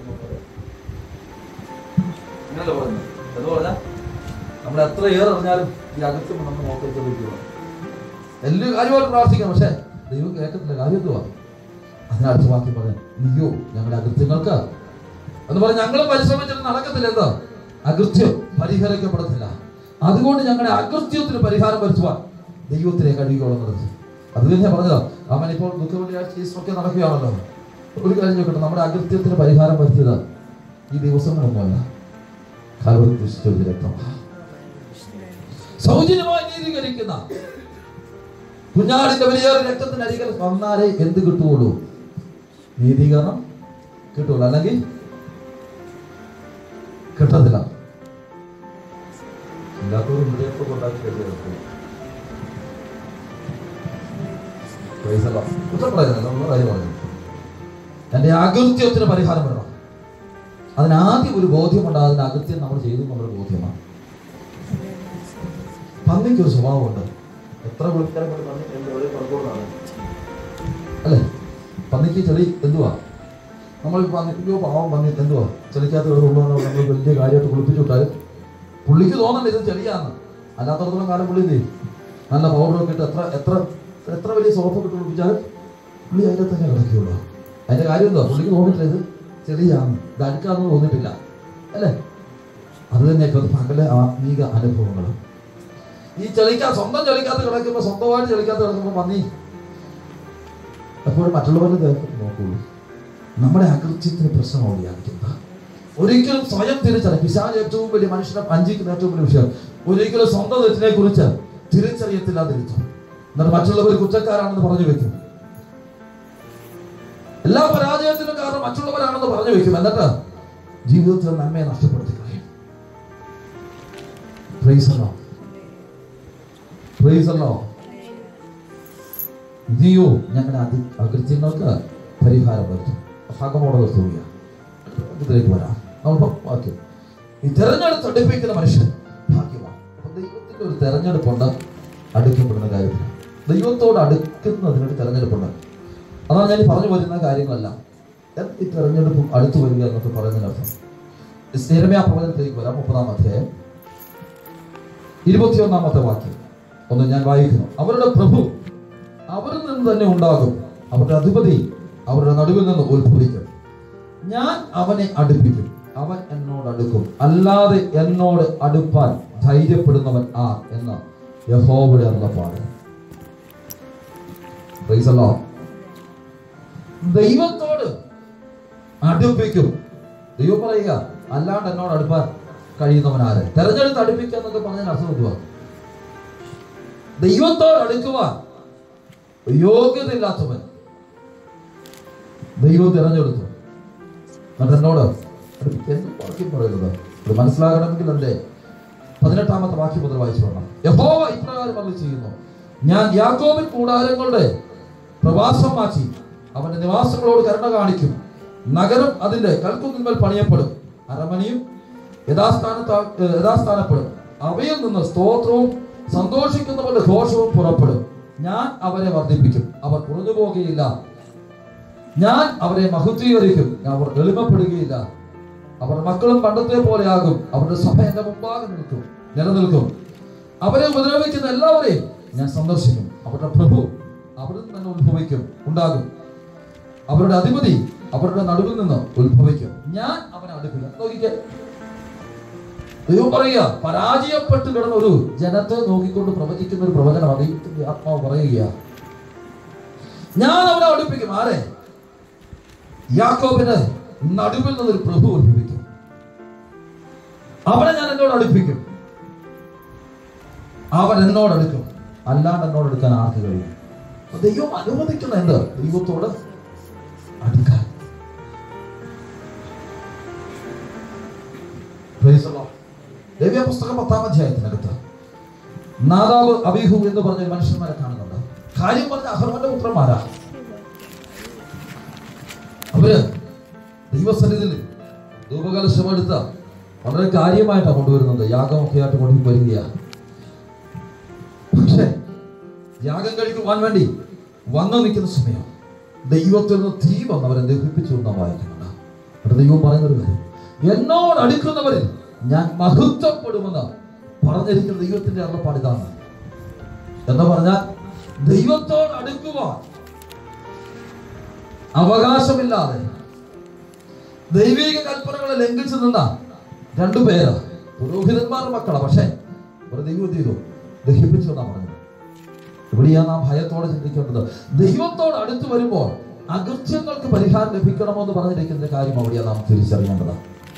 നമ്മൾ എത്ര ഏറെ അറിഞ്ഞാലും ഈ അകൃത്യം നമ്മൾ നോക്കിയിരിക്കുക. എല്ലാ കാര്യമായിട്ട് പ്രാർത്ഥിക്കണം, പക്ഷെ ദൈവം കേൾക്കത്തില്ല. കാര്യത്തുവാ. അതിനടുത്ത വാക്യം പറഞ്ഞു, നീയോ ഞങ്ങളുടെ അകൃത്യങ്ങൾക്ക് എന്ന് പറഞ്ഞ് ഞങ്ങൾ പരിശ്രമിച്ചിട്ട് നടക്കത്തില്ല. എന്താ? അകൃത്യം പരിഹരിക്കപ്പെടത്തില്ല. അതുകൊണ്ട് ഞങ്ങളുടെ അകൃത്യത്തിന് പരിഹാരം വരുത്തുവാൻ ദൈവത്തിനെ കഴിയുകയുള്ളത്. അത് തന്നെ പറഞ്ഞതാ. അവൻ ഇപ്പോൾ ദുഃഖവെള്ളിയാഴ്ച ഈസ്റ്ററൊക്കെ നടക്കുകയാണല്ലോ. ഒരു കാര്യം ചോദിക്കട്ടെ, നമ്മുടെ അകൃത്യത്തിന് പരിഹാരം വരുത്തിയത് ഈ ദിവസങ്ങളൊന്നുമല്ല, കാൽവരി ക്രിസ്തുവിന്റെ രക്തമാണ്. സൗജന്യമായി നീതീകരിക്കുന്ന കുഞ്ഞാടിന്റെ വലിയ രക്തത്തിന് അരികിൽ വന്നാലേ എന്ത് കിട്ടുകയുള്ളൂ? നീതീകരണം കിട്ടുള്ളൂ, അല്ലെങ്കിൽ കിട്ടത്തില്ല. ഇല്ലാത്തൊരു ഹൃദയത്തെ കൊണ്ടാക്കി കുറ്റപ്പെടുന്ന കാര്യം പറഞ്ഞു. എന്റെ അകൃത്യത്തിന് പരിഹാരം വരണം. അതിനാദ്യം ഒരു ബോധ്യമുണ്ട്, അതിന്റെ അകൃത്യം നമ്മൾ ചെയ്തു എന്നുള്ളൊരു ബോധ്യമാണ്. പന്നിക്ക് ഒരു സ്വഭാവമുണ്ട്. എത്ര വിളിച്ചാലും അല്ലേ? പന്നിക്ക് ചെളി എന്തുവാ? നമ്മൾ പന്നിക്കോ പാവം പന്നി എന്തുവാ ചെളിക്കകത്ത് ഉള്ളൂ നമ്മൾ വലിയ കാര്യമായിട്ട് കുളിപ്പിച്ചു വിട്ടാൽ പുള്ളിക്ക് തോന്നണ്ട ഇത് ചെളിയാന്ന്. അല്ലാത്തടത്തോളം കാലം പുള്ളി എന്ത് ചെയ്യും? നല്ല പൗഡറൊക്കെ ഇട്ട് എത്ര എത്ര എത്ര വലിയ സോപ്പൊക്കെ ഇട്ട് കുളിപ്പിച്ചാൽ പുള്ളി അതിൻ്റെ തന്നെ കിടക്കുകയുള്ളൂ. അതിന്റെ കാര്യം എന്തുവാ? പുള്ളിക്ക് തോന്നിട്ടില്ല ഇത് ചെളിയാന്ന്, ഇത് അടുക്കാന്ന് തോന്നിട്ടില്ല, അല്ലേ? അത് തന്നെ പകല ആത്മീക അനുഭവങ്ങൾ. ഈ ചെളിക്കാ സ്വന്തം ചെളിക്കകത്ത് കിടക്കുമ്പോൾ, സ്വന്തമായിട്ട് ചെളിക്കകത്ത് കിടക്കുമ്പോൾ മന്നി എപ്പോഴും മറ്റുള്ളവരുടെ ദേഹത്ത് നോക്കുള്ളൂ. നമ്മുടെ അകൃത്യത്തിന് പ്രശ്നം ഓടിയാക്കുന്നത് ഒരിക്കലും സ്വയം തിരിച്ചറിയാം. പിശാച് ഏറ്റവും വലിയ മനുഷ്യനെ വഞ്ചിക്കുന്ന ഏറ്റവും വലിയ വിഷയം ഒരിക്കലും സ്വന്തം തെറ്റിനെ കുറിച്ച് തിരിച്ചറിയത്തില്ലാതിരിക്കും. എന്നിട്ട് മറ്റുള്ളവർ കുറ്റക്കാരാണെന്ന് പറഞ്ഞു വെക്കും. എല്ലാ പരാജയത്തിനും കാരണം മറ്റുള്ളവരാണെന്ന് പറഞ്ഞു വെക്കും. എന്നിട്ട് ജീവിതത്തിൽ നന്മയെ നഷ്ടപ്പെടുത്തി കളയും. Praise the lord, praise the lord. ഇനിയോ ഞങ്ങളുടെ അതി അകൃത്യങ്ങൾക്ക് പരിഹാരം വരുത്തും. ഭാഗമോടെ തോന്നിയ ഇതിലേക്ക് വരാം. നമ്മൾ വാക്യം ഈ തെരഞ്ഞെടുത്ത് അടുപ്പിക്കുന്ന മനുഷ്യൻ ഭാഗ്യമാണ്. അപ്പൊ ദൈവത്തിന്റെ ഒരു തെരഞ്ഞെടുപ്പുണ്ട് അടുക്കപ്പെടുന്ന കാര്യത്തിൽ. ദൈവത്തോട് അടുക്കുന്നതിനൊരു തെരഞ്ഞെടുപ്പുണ്ട്. അതാണ് ഞാൻ പറഞ്ഞു വരുന്ന കാര്യങ്ങളല്ല. ഈ തെരഞ്ഞെടുപ്പും അടുത്തു വരിക എന്നൊക്കെ പറയുന്നതിനർത്ഥം. യെരമ്യാ പ്രവചനത്തിലേക്ക് വരാം. മുപ്പതാം അധ്യായം ഇരുപത്തിയൊന്നാമത്തെ വാക്യം ഒന്ന് ഞാൻ വായിക്കുന്നു. അവരുടെ പ്രഭു അവരിൽ നിന്ന് തന്നെ ഉണ്ടാകും, അവരുടെ അധിപതി അവരുടെ നടുവിൽ നിന്ന് ഉത്ഭവിക്കും. ഞാൻ അവനെ അടുപ്പിക്കും, അവൻ എന്നോട് അടുക്കും, അല്ലാതെ എന്നോട് അടുപ്പാൻ ധൈര്യപ്പെടുന്നവൻ ആ എന്ന യഹോവയുടെ അരുളപ്പാട്. Praise the lord. ദൈവത്തോട് അടുപ്പിക്കും. ദൈവം പറയുക, അല്ലാണ്ട് എന്നോട് അടുപ്പാൻ കഴിയുന്നവൻ ആര്? തെരഞ്ഞെടുത്ത് അടുപ്പിക്കുക എന്നൊക്കെ പറഞ്ഞാൽ അർത്ഥം എന്തുവാ? ദൈവത്തോട് അടുക്കുവാൻ യോഗ്യതയില്ലാത്തവൻ ദൈവം തിരഞ്ഞെടുത്തു. എന്നിട്ട് എന്നോട് എന്ത് വാക്യം പറയുന്നത് ഇത് മനസ്സിലാകണമെങ്കിൽ അല്ലേ പതിനെട്ടാമത്തെ വാക്യം മുതൽ വായിച്ചു വേണം. യഹോവ ഇപ്രകാരം അരുളി ചെയ്യുന്നു, ഞാൻ യാക്കോബിൻ കൂടാരങ്ങളുടെ പ്രവാസം മാറ്റി അവന്റെ നിവാസങ്ങളോട് കരുണ കാണിക്കും. നഗരം അതിന്റെ കൽക്കുന്നിന്മേൽ പണിയപ്പെടും, അരമനയും യഥാസ്ഥാനത്ത് യഥാസ്ഥാനപ്പെടും. അവയിൽ നിന്ന് സ്തോത്രവും സന്തോഷിക്കുന്നവരുടെ ഘോഷവും പുറപ്പെടും. ഞാൻ അവരെ വർദ്ധിപ്പിക്കും, അവർ കുറഞ്ഞു പോകുകയില്ല. ഞാൻ അവരെ മഹത്വീകരിക്കും, അവർ എളിമപ്പെടുകയില്ല. അവരുടെ മക്കളും പണ്ടത്തെ പോലെയാകും. അവരുടെ സഭ എന്റെ മുമ്പാകെ നിൽക്കും, നിലനിൽക്കും. അവരെ ഉപദ്രവിക്കുന്ന എല്ലാവരെയും ഞാൻ സന്ദർശിക്കും. അവരുടെ പ്രഭു അവരിൽ നിന്ന് ഉത്ഭവിക്കും, ഉണ്ടാകും. അവരുടെ അധിപതി അവരുടെ നടുവിൽ നിന്ന് ഉത്ഭവിക്കും. ഞാൻ അവനെ അടുപ്പില്ല. നോക്കിക്കേ, ദൈവം പറയുക, പരാജയപ്പെട്ട് കിടന്ന ഒരു ജനത്തെ നോക്കിക്കൊണ്ട് പ്രവചിക്കുന്ന ഒരു പ്രവചനം ദൈവത്തിന്റെ ആത്മാവ് പറയുക, ഞാൻ അവനെ അടുപ്പിക്കും. ആരെ? യാക്കോബിന്റെ നടുവിൽ നിന്നൊരു പ്രഭു ഉത്ഭവിക്കും. അവനെ ഞാൻ എന്നോട് അടുപ്പിക്കും, അവൻ എന്നോട് അടുക്കും, അല്ലാണ്ട് എന്നോട് എടുക്കാൻ ആർക്ക് കഴിയും? ദൈവം അനുവദിക്കുന്ന എന്ത്? ദൈവത്തോട് അടുക്കാൻ. ലേവ്യ പുസ്തകം പത്താം അധ്യായത്തിനകത്ത് നാദാബ് അബീഹു എന്ന് പറഞ്ഞ മനുഷ്യന്മാരെ കാണുന്നുണ്ട്. കാര്യം പറഞ്ഞ അഹരോന്റെ പുത്രന്മാരാ. അവര് ദൈവസന്നിധിയിൽ ധൂപകലശമെടുത്ത വളരെ കാര്യമായിട്ടാണ് കൊണ്ടുവരുന്നത്. യാഗമൊക്കെ ആയിട്ട് കൊണ്ടു വരികയാണ്. പക്ഷെ യാഗം കഴിക്കുവാൻ വേണ്ടി വന്നു നിൽക്കുന്ന സമയം ദൈവത്തിൽ നിന്ന് തീ വന്ന് അവരെ ദഹിപ്പിച്ചു എന്നാ വായിക്കുന്നുണ്ട്. അവിടെ ദൈവം പറയുന്നൊരു കാര്യം, എന്നോട് അടുക്കുന്നവരിൽ ഞാൻ മഹത്വപ്പെടുമെന്ന് പറഞ്ഞിരിക്കുന്ന ദൈവത്തിന്റെ അരുളപ്പാട് ഇതാണ്. എന്ന് പറഞ്ഞാൽ ദൈവത്തോട് അടുക്കുവാൻ അവകാശമില്ലാതെ ദൈവിക കൽപ്പനകളെ ലംഘിച്ചു നിന്ന രണ്ടുപേര് പുരോഹിതന്മാരുടെ മക്കളാ. പക്ഷെ ഒരു ദൈവം ചെയ്തു ദഹിപ്പിച്ചു എന്നാ പറഞ്ഞത്. ഇവിടെയാണ് നാം ഭയത്തോടെ ചിന്തിക്കേണ്ടത്. ദൈവത്തോട് അടുത്ത് വരുമ്പോൾ അകൃത്യങ്ങൾക്ക് പരിഹാരം ലഭിക്കണമോ എന്ന് പറഞ്ഞിരിക്കുന്ന കാര്യം അവിടെയാണ് നാം തിരിച്ചറിയേണ്ടത്.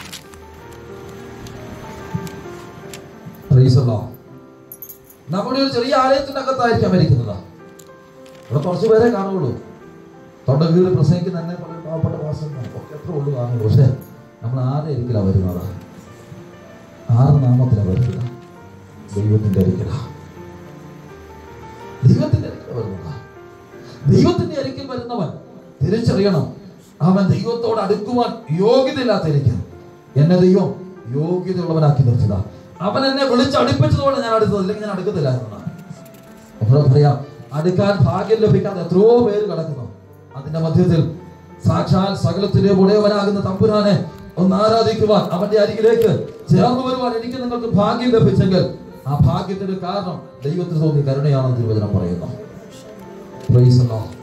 നമ്മുടെ ഒരു ചെറിയ ആലയത്തിന്റെ അകത്തായിരിക്കാം ഇരിക്കുന്നത്. ഇവിടെ കുറച്ചു പേരെ കാണുള്ളൂ. തൊണ്ടകീട് പ്രസംഗിക്കുന്ന തന്നെ പല പാവപ്പെട്ട വാസങ്ങൾ ഒക്കെ എത്ര ഉള്ളു കാണുള്ളൂ. പക്ഷെ നമ്മൾ ആരെ ഇരിക്കലാ വരുന്നത്? ആറ് നാമത്തിലാണ് വരുന്നത്? ദൈവത്തിന്റെ അരിക്കല. ദൈവത്തിന്റെ അരിക്കല വരുന്നതാ. ദൈവത്തിന്റെ അരിക്കൽ വരുന്നവൻ തിരിച്ചറിയണം, അവൻ ദൈവത്തോട് അടുക്കുവാൻ യോഗ്യതയില്ലാത്തിരിക്കും. എന്നെ ദൈവം യോഗ്യതയുള്ളവനാക്കി നിർത്തുക. അവൻ എന്നെ വിളിച്ച് അടുപ്പിച്ചതുകൊണ്ട് ഞാൻ അടുത്തത്, അല്ലെങ്കിൽ ഞാൻ അടുക്കത്തില്ല എന്നാണ്. പറയാം, അടുക്കാൻ ഭാഗ്യം ലഭിക്കാതെ എത്രയോ പേര് കിടക്കുന്നു. അതിന്റെ മധ്യത്തിൽ സാക്ഷാൽ സകലത്തിന്റെ ഉടയവനാകുന്ന തമ്പുരാനെ ഒന്ന് ആരാധിക്കുവാൻ, അവന്റെ അരികിലേക്ക് ചേർന്ന് വരുവാൻ എനിക്ക് നിങ്ങൾക്ക് ഭാഗ്യം ലഭിച്ചെങ്കിൽ ആ ഭാഗ്യത്തിന്റെ കാരണം ദൈവത്തിന് തോന്നി കരുണയാണെന്ന് തിരുവചനം പറയുന്നു. Praise the lord.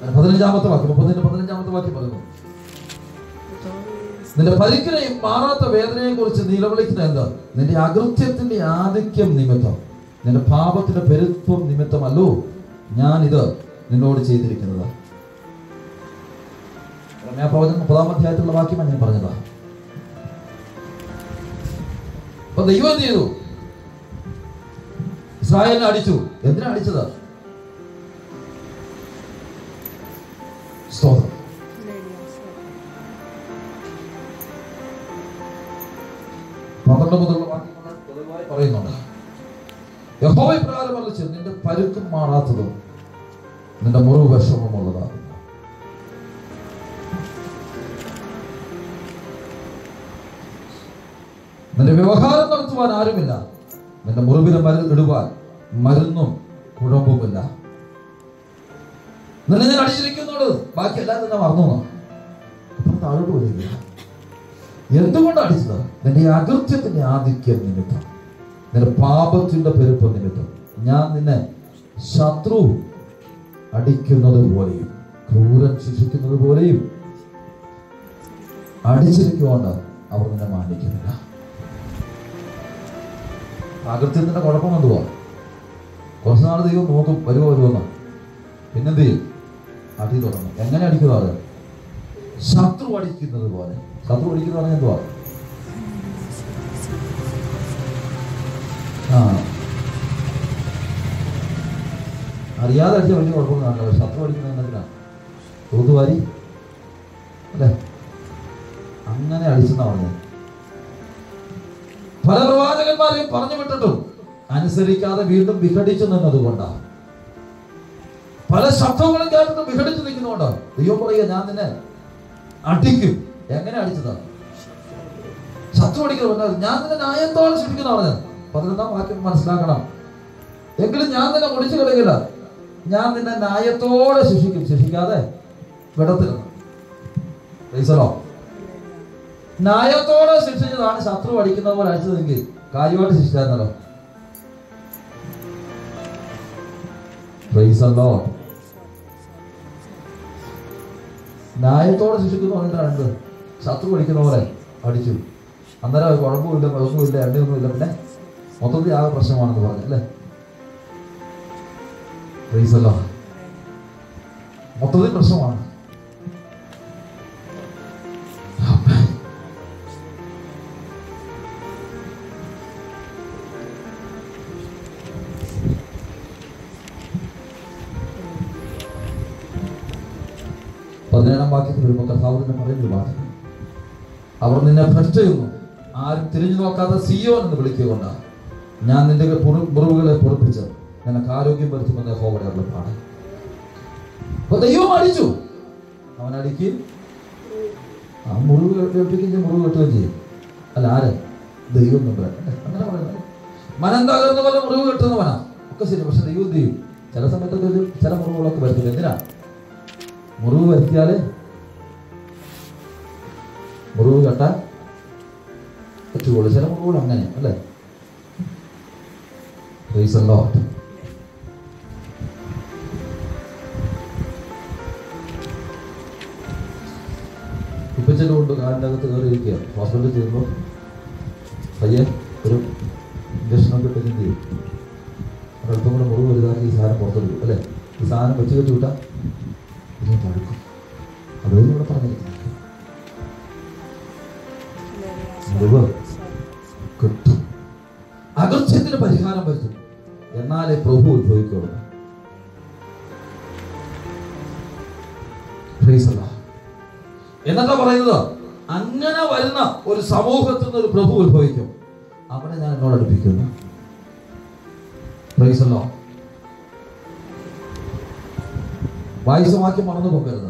പതിനഞ്ചാമത്തെ വാക്യം, മുപ്പതിന്റെ പതിനഞ്ചാമത്തെ വാക്യം പറയുന്നു, നിന്റെ പരിക്കിനെയും മാറാത്ത വേദനയെ കുറിച്ച് നിലവിളിക്കുന്ന എന്താ? നിന്റെ അകൃത്യത്തിന്റെ ആധിക്യം നിമിത്തം, നിന്റെ പാപത്തിന്റെ പെരുത്വം നിമിത്തമല്ലോ ഞാൻ ഇത് നിന്നോട് ചെയ്തിരിക്കുന്നത്. പ്രവചനം മുപ്പതാം അധ്യായത്തിലുള്ള വാക്യമാണ് ഞാൻ പറഞ്ഞതാ. അപ്പൊ ദൈവം എന്ത് ചെയ്തു? ഇസ്രായേലിനെ അടിച്ചു. എന്തിനാ അടിച്ചത്? സ്തോത്രം. പന്ത്രണ്ട് മുതലുള്ള വാക്യങ്ങൾ പൊതുവായി പറയുന്നുണ്ട്, യഹോവ ഇപ്രകാരം അരുളിച്ചു, നിന്റെ പരുക്കും മാറാത്തതും നിന്റെ മുറിവ് വിഷമമുള്ളതാകുന്നു. നിന്റെ വ്യവഹാരം നടത്തുവാൻ ആരുമില്ല, നിന്റെ മുറിവിനെ മരുന്ന് ഇടുവാൻ മരുന്നും കുഴമ്പുമില്ല. നിന്നെ ഞാൻ അടിച്ചിരിക്കുന്നോട് ബാക്കി എല്ലാം തന്നെ മറന്നു. അപ്പുറത്ത് ആളോട് വരില്ല. എന്തുകൊണ്ട് അടിച്ചത്? നിന്റെ അകൃത്യത്തിന്റെ ആധിക്യം നിമിത്തം, നിന്റെ പാപത്തിന്റെ പെരുപ്പം നിമിത്തം ഞാൻ നിന്നെ ശത്രു അടിക്കുന്നത് പോലെയും ക്രൂരൻ ശിക്ഷിക്കുന്നത് പോലെയും അടിച്ചിരിക്കുകൊണ്ട് അവർ നിന്നെ മാനിക്കുന്നില്ല. അകൃത്യത്തിന്റെ കുഴപ്പം എന്തുവാ? കുറച്ചു നാൾ ദൈവം നോക്കും, വരുമോ വരുമെന്ന്. പിന്നെന്ത് ചെയ്യും? അടി തുടങ്ങും. എങ്ങനെ അടിക്കുക? അത് ശത്രു അടിക്കുന്നത് പോലെ. ശത്രു അടിക്കുന്ന പറഞ്ഞാൽ എന്തുവാ? ആ അറിയാതെ അടിച്ച വലിയ കുഴപ്പമൊന്നും കാണില്ല. ശത്രു അടിക്കുന്നത് എന്തിനാ? തൂത്തുവാരി അല്ലേ? അങ്ങനെ അടിച്ചെന്നാ പറഞ്ഞത്. പല പ്രവാചകന്മാരെയും പറഞ്ഞു വിട്ടിട്ടും അനുസരിക്കാതെ വീണ്ടും വിഘടിച്ചു നിന്നതുകൊണ്ടാണ്. പല ശബ്ദങ്ങളും കേട്ടിട്ടും വിഘടിച്ചു നിൽക്കുന്നതുകൊണ്ടാണ് ദൈവം പറയുക, ഞാൻ നിന്നെ അടിക്കും. എങ്ങനെ അടിച്ചതാണ്? ശത്രു അടിക്കുന്നത്. ഞാൻ നിന്നെ ന്യായത്തോടെ ശിക്ഷിക്കുന്ന പറഞ്ഞത്. പതിനൊന്നാം വാക്യം മനസ്സിലാക്കണം. എങ്കിലും ഞാൻ നിന്നെ ഒടിച്ചു കളയില്ല, ഞാൻ നിന്നെ ന്യായത്തോടെ ശിക്ഷിക്കും. ശിക്ഷിക്കാതെ വിടത്തില്ല. ന്യായത്തോടെ ശിക്ഷിച്ചതാണ് ശത്രു അടിക്കുന്നത് പോലെ അടിച്ചതെങ്കിൽ കാര്യമായിട്ട് ശിക്ഷിച്ചായിരുന്നല്ലോ. ന്യായത്തോടെ ശിക്ഷിക്കുന്നു പറഞ്ഞിട്ടാണ് എന്ത്? ശത്രു അടിക്കുന്ന പോലെ അടിച്ചു. അന്നേരം കുഴപ്പമില്ല, കുഴപ്പമില്ല, എണ്ണയൊന്നുമില്ല, പിന്നെ മൊത്തത്തിൽ ആകെ പ്രശ്നമാണെന്ന് പറഞ്ഞു അല്ലേ? മൊത്തത്തിൽ പ്രശ്നമാണ്. പതിനേഴാം വാക്യത്തിൽ വരുമ്പോൾ കർത്താവ് തന്നെ പറയുന്നൊരു വാക്യം, അവർ നിന്നെ ഭ്രഷ്ട് ചെയ്യുന്നു, ആരും തിരിഞ്ഞു നോക്കാതെ സിയോൻ എന്ന് വിളിക്കുകകൊണ്ടാണ് ഞാൻ നിന്റെ മുറിവുകളെ പൊറുപ്പിച്ച് നിനക്ക് ആരോഗ്യം വരുത്തുമെന്ന് യഹോവയുടെ അരുളപ്പാട്. അപ്പൊ ദൈവം അടിച്ചു. അവൻ അടിക്കുകയും ആ മുറിവ് കേൾപ്പിക്കുകയും മുറിവ് കെട്ടുകയും ചെയ്യും. അല്ല, ആര്? ദൈവം നമ്പർ. അങ്ങനെ പറയുന്നത് മനം തകർന്ന പോലെ മുറിവ് കെട്ടുന്നവനാ ഒക്കെ ശരി. പക്ഷെ ദൈവം ചെയ്യും ചില സമയത്തൊക്കെ ഒരു ചില മുറിവുകളൊക്കെ വരുത്തില്ല. എന്തിനാ? മുറിവ് വരുത്തിയാല് മുറിവ് കെട്ടാൻ പറ്റുള്ളൂ. ചില മുറിവുകൾ അങ്ങനെ അല്ലേ? ഇപ്പച്ചെല്ലാം കൊണ്ട് കാലിൻ്റെ അകത്ത് കയറിയിരിക്കുക. ഹോസ്പിറ്റലിൽ ചെയ്യുമ്പോൾ പയ്യെ ഒരു ഇഞ്ചക്ഷനൊക്കെ ഇട്ട് എന്ത് ചെയ്യും? ഒരല്പം കൂടെ മുറിവ് വലുതാക്കി ഈ സാധനം പുറത്തെടുക്കും അല്ലേ? ഈ സാധനം വെച്ച് കെട്ടി വിട്ടാൽ ഇതിനെ തടുക്കും. അതൊന്നും ഇവിടെ പറഞ്ഞിരിക്കുന്നത്. മുറിവ് കിട്ടും, അകൃത്യത്തിന് പരിഹാരം വരുത്തും, എന്നാലേ പ്രഭു ഉത്ഭവിക്കുള്ളൂ. എന്നൊക്കെ പറയുന്നത് അങ്ങനെ വരുന്ന ഒരു സമൂഹത്തിൽ നിന്ന് ഒരു പ്രഭു ഉത്ഭവിക്കും. അവനെ ഞാൻ എന്നോട് അടുപ്പിക്കുന്നു. വായിസവാക്യം മറന്നു പോകരുത്.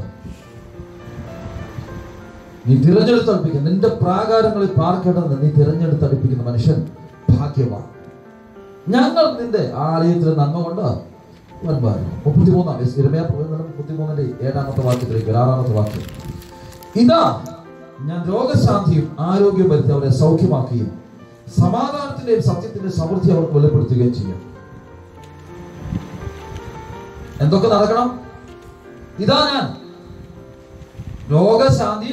നീ തിരഞ്ഞെടുത്തടുപ്പിക്കുന്ന നിന്റെ പ്രാകാരങ്ങളിൽ പാർക്കേണ്ടത് നീ തിരഞ്ഞെടുത്തടുപ്പിക്കുന്ന മനുഷ്യൻ ഭാഗ്യവാൻ. ഞങ്ങൾ നിന്റെ ആലയത്തിൽ നന്മ കൊണ്ട് മുപ്പത്തിമൂന്നാം മുപ്പത്തിമൂന്നിന്റെ ഏഴാമത്തെ വാക്യത്തിലേക്ക് ആറാമത്തെ വാക്യം, ഇതാ ഞാൻ രോഗശാന്തിയും ആരോഗ്യം വരുത്തി അവരെ സൗഖ്യമാക്കുകയും സമാധാനത്തിന്റെയും സത്യത്തിന്റെ സമൃദ്ധി അവർക്ക് വെളിപ്പെടുത്തുകയും ചെയ്യും. എന്തൊക്കെ നടക്കണം? ഇതാ ഞാൻ രോഗശാന്തി.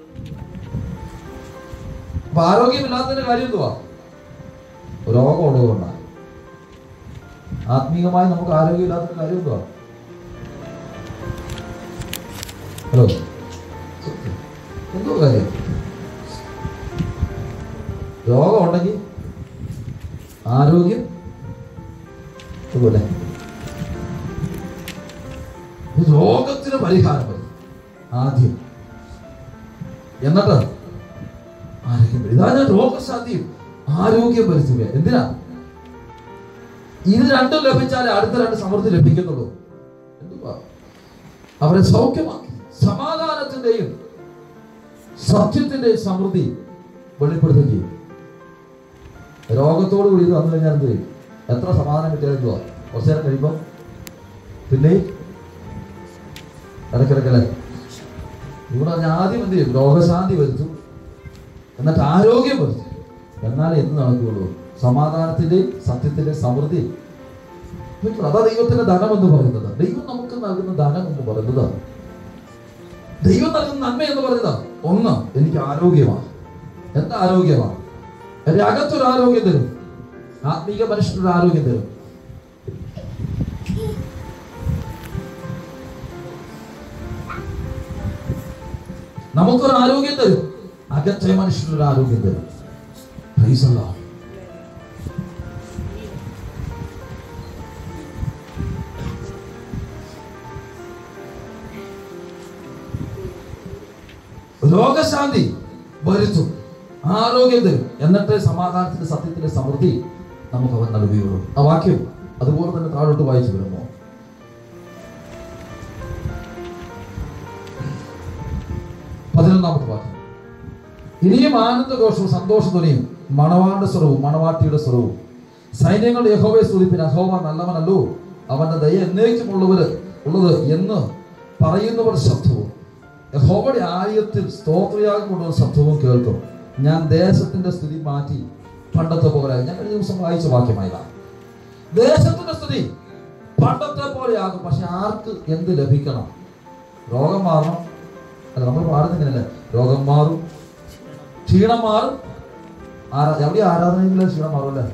അപ്പൊ ആരോഗ്യമില്ലാത്തതിന്റെ കാര്യം എന്തുവാ? രോഗം ഉള്ളതുകൊണ്ടാണ്. ആത്മീയമായി നമുക്ക് ആരോഗ്യമില്ലാത്ത കാര്യം എന്തുവാ? ഹലോ, എന്തോ കാര്യം? രോഗം ഉണ്ടെങ്കിൽ ആരോഗ്യം അതുപോലെ രോഗത്തിന് പരിഹാരം വരും ആദ്യം, എന്നിട്ട് ആരോഗ്യം. ഇതാ ഞാൻ രോഗശാന്തിയും ആരോഗ്യം വരുത്തുക. എന്തിനാ? ഇത് രണ്ടും ലഭിച്ചാലേ അടുത്ത രണ്ട് സമൃദ്ധി ലഭിക്കത്തുള്ളൂ. എന്തുവാ? അവരെ സൗഖ്യമാക്കി സമാധാനത്തിന്റെയും സത്യത്തിന്റെയും സമൃദ്ധി വെളിപ്പെടുത്തുകയും ചെയ്യും. രോഗത്തോട് കൂടി ഇത് വന്നു കഴിഞ്ഞാൽ എന്ത് ചെയ്യും? എത്ര സമാധാനം കിട്ടിയാൽ എന്തുവാ? കുറച്ചു നേരം കഴിയുമ്പോൾ പിന്നെ ഇടയ്ക്കിടയ്ക്കല്ലേ ഇവിടെ ഞാൻ ആദ്യം എന്ത് ചെയ്യും? രോഗശാന്തി വരുത്തും, എന്നിട്ട് ആരോഗ്യം വരുത്തും. എന്നാലേ എന്ത് നടക്കുകയുള്ളൂ? സമാധാനത്തിന്റെയും സത്യത്തിന്റെയും സമൃദ്ധി. അതാ ദൈവത്തിന്റെ ധനം എന്ന് പറയുന്നത്. ദൈവം നമുക്ക് നൽകുന്ന ധനം എന്ന് പറയുന്നത്, ദൈവം നൽകുന്ന നന്മ എന്ന് പറയുന്നത് ഒന്ന്, എനിക്ക് ആരോഗ്യമാണ്. എന്താ ആരോഗ്യമാണ്? എന്റെ അകത്തൊരു ആരോഗ്യം തരും, ആത്മീക മനുഷ്യനൊരു ആരോഗ്യം തരും. നമുക്കൊരു ആരോഗ്യം തരും, അകത്തെ മനുഷ്യനൊരു ആരോഗ്യം തരും. Praise the lord. രോഗശാന്തി വരുത്തും, ആരോഗ്യം തരും, എന്നിട്ട് സമാധാനത്തിന്റെ സത്യത്തിന്റെ സമൃദ്ധി നമുക്ക് അവൻ നൽകുകയുള്ളൂ. ആ വാക്യം അതുപോലെ തന്നെ താഴോട്ട് വായിച്ചു വരുമോ? പതിനൊന്നാമത്തെ വാക്യം. ഇനിയും ആനന്ദഘോഷവും സന്തോഷധ്വനിയും മണവാളുടെ സ്വരവും മണവാട്ടിയുടെ സ്വരവും സൈന്യങ്ങളുടെ യഹോവയെ സ്തുതിപ്പിൻ, യഹോവ നല്ലവനല്ലോ, അവന്റെ ദയ എന്നേക്കുമുള്ളവര് ഉള്ളത് എന്ന് പറയുന്നവർ ശബ്ദവും യഹോവയുടെ ആലയത്തിൽ സ്തോത്രയാഗം കൊണ്ടുവന്ന ശബ്ദവും കേൾക്കും. ഞാൻ ദേശത്തിന്റെ സ്ഥിതി മാറ്റി പണ്ടത്തെ പോലെ. ഞാൻ ഒരു ദിവസം വായിച്ച വാക്യമായതാണ്. ദേശത്തിന്റെ സ്ഥിതി പണ്ടത്തെ പോലെയാകും. പക്ഷെ ആർക്ക് എന്ത് ലഭിക്കണം? രോഗം മാറണം. അല്ല, നമ്മൾ പാടുന്നില്ലല്ലേ? രോഗം മാറും, ക്ഷീണം മാറും. ആരാ എവിടെ ആരാധനയെങ്കിലും ക്ഷീണം മാറും അല്ലേ?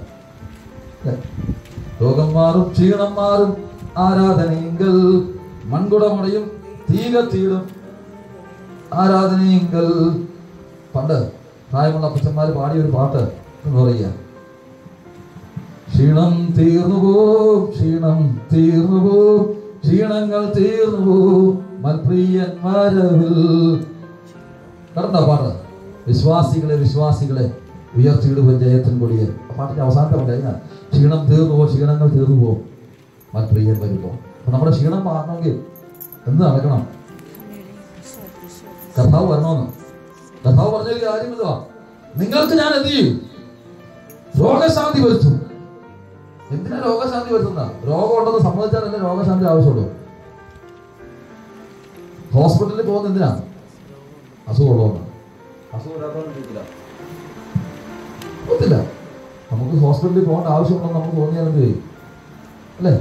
രോഗം മാറും, ക്ഷീണം മാറും, ആരാധനയെങ്കിൽ മൺകുടമടയും, തീ കത്തിയിടും ആരാധനയെങ്കിൽ. പണ്ട് പ്രായമുള്ള അപ്പച്ചന്മാര് പാടിയ ഒരു പാട്ട് എന്ന് പറയുക, ക്ഷീണം തീർന്നു പോവും, ക്ഷീണം തീർന്നു പോവും, ക്ഷീണങ്ങൾ തീർന്നു പോവും, മൽപ്രിയൻ വരവിൽ. കടന്ന പാട്ട്. വിശ്വാസികളെ വിശ്വാസികളെ ഉയർത്തിയിടുവാൻ ജയത്തിൻ കൊടിയെ. പാട്ടിന്റെ അവസാനത്തെ പറഞ്ഞാൽ ക്ഷീണം തീർന്നു പോകും, ക്ഷീണങ്ങൾ തീർന്നു പോകും, മൽപ്രിയൻ വരുമ്പോ. അപ്പൊ നമ്മുടെ ക്ഷീണം മാറണമെങ്കിൽ എന്ത് നടക്കണം? കർത്താവ് വരണമെന്ന്. കർത്താവ് പറഞ്ഞ കാര്യം എന്തുവാ? നിങ്ങൾക്ക് ഞാൻ എന്ത് ചെയ്യും? രോഗശാന്തി വരുത്തും. എന്തിനാ രോഗശാന്തി വരുത്തുന്ന? രോഗം ഉണ്ടെന്ന് സമ്മതിച്ചാലല്ലേ രോഗശാന്തി ആവശ്യമുള്ളൂ. ഹോസ്പിറ്റലിൽ പോകുന്ന എന്തിനാ? അസുഖമുള്ളതുകൊണ്ട്. അസുഖം ഒത്തില്ല. നമുക്ക് ഹോസ്പിറ്റലിൽ പോകേണ്ട ആവശ്യമുണ്ടെന്ന് നമുക്ക് തോന്നിയാൽ എന്ത് ചെയ്യും? അല്ലേ?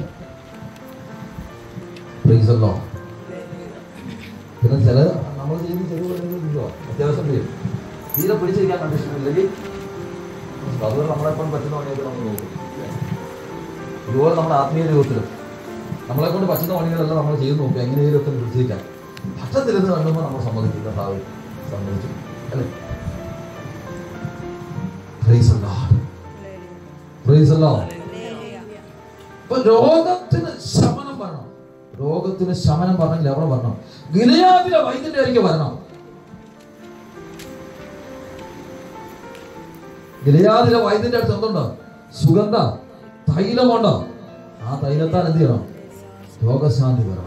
Praise the lord. പിന്നെ ചില നമ്മൾ ചെയ്യുന്ന ചെറിയ അത്യാവശ്യം ചെയ്യും. തീരെ പിടിച്ചിരിക്കാൻ കണ്ടീഷൻ ഇല്ലെങ്കിൽ അതുപോലെ നമ്മളെക്കൊണ്ട് പറ്റുന്ന പണിയൊക്കെ നമ്മൾ നോക്കും. ഇതുപോലെ നമ്മുടെ ആത്മീയ ജീവിതത്തിലും നമ്മളെ കൊണ്ട് പറ്റുന്ന പണികളെല്ലാം നമ്മൾ ചെയ്ത് നോക്കും. എങ്ങനെയും ഒക്കെ പിടിച്ചിരിക്കാൻ പറ്റത്തില്ലെന്ന് കണ്ടുമ്പോൾ നമ്മൾ സമ്മതിക്കും. കർത്താവ് സമ്മതിച്ചു അല്ലേ? Praise the lord. Praise the lord. ഇപ്പൊ രോഗത്തിന് ശമനം വരണം. രോഗത്തിന് ശമനം പറഞ്ഞെങ്കിൽ എവിടെ വരണം? ഗിലെയാദിലെ വൈദ്യന്റെ അരികെ വരണം. ഗിലെയാദിലെ വൈദ്യന്റെ അടുത്ത് എന്തുണ്ട്? സുഗന്ധ തൈലമുണ്ട്. ആ തൈലത്താൽ എന്ത് ചെയ്യണം? രോഗശാന്തി വരണം.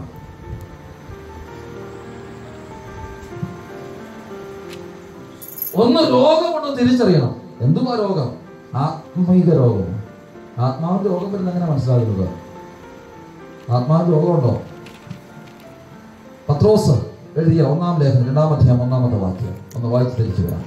ഒന്ന് രോഗമുണ്ടോ തിരിച്ചറിയണം. എന്തുവാ രോഗം? ആത്മീക രോഗം. ആത്മാവിന്റെ രോഗം വരുന്ന എങ്ങനെ മനസ്സിലാകുന്നത്? ആത്മാവിന്റെ രോഗമുണ്ടോ? പത്രോസ് എഴുതിയ ഒന്നാം ലേഖനം രണ്ടാമത്തെ ഒന്നാമത്തെ വാക്യം ഒന്ന് വായിച്ച് തിരിച്ചു വരാം.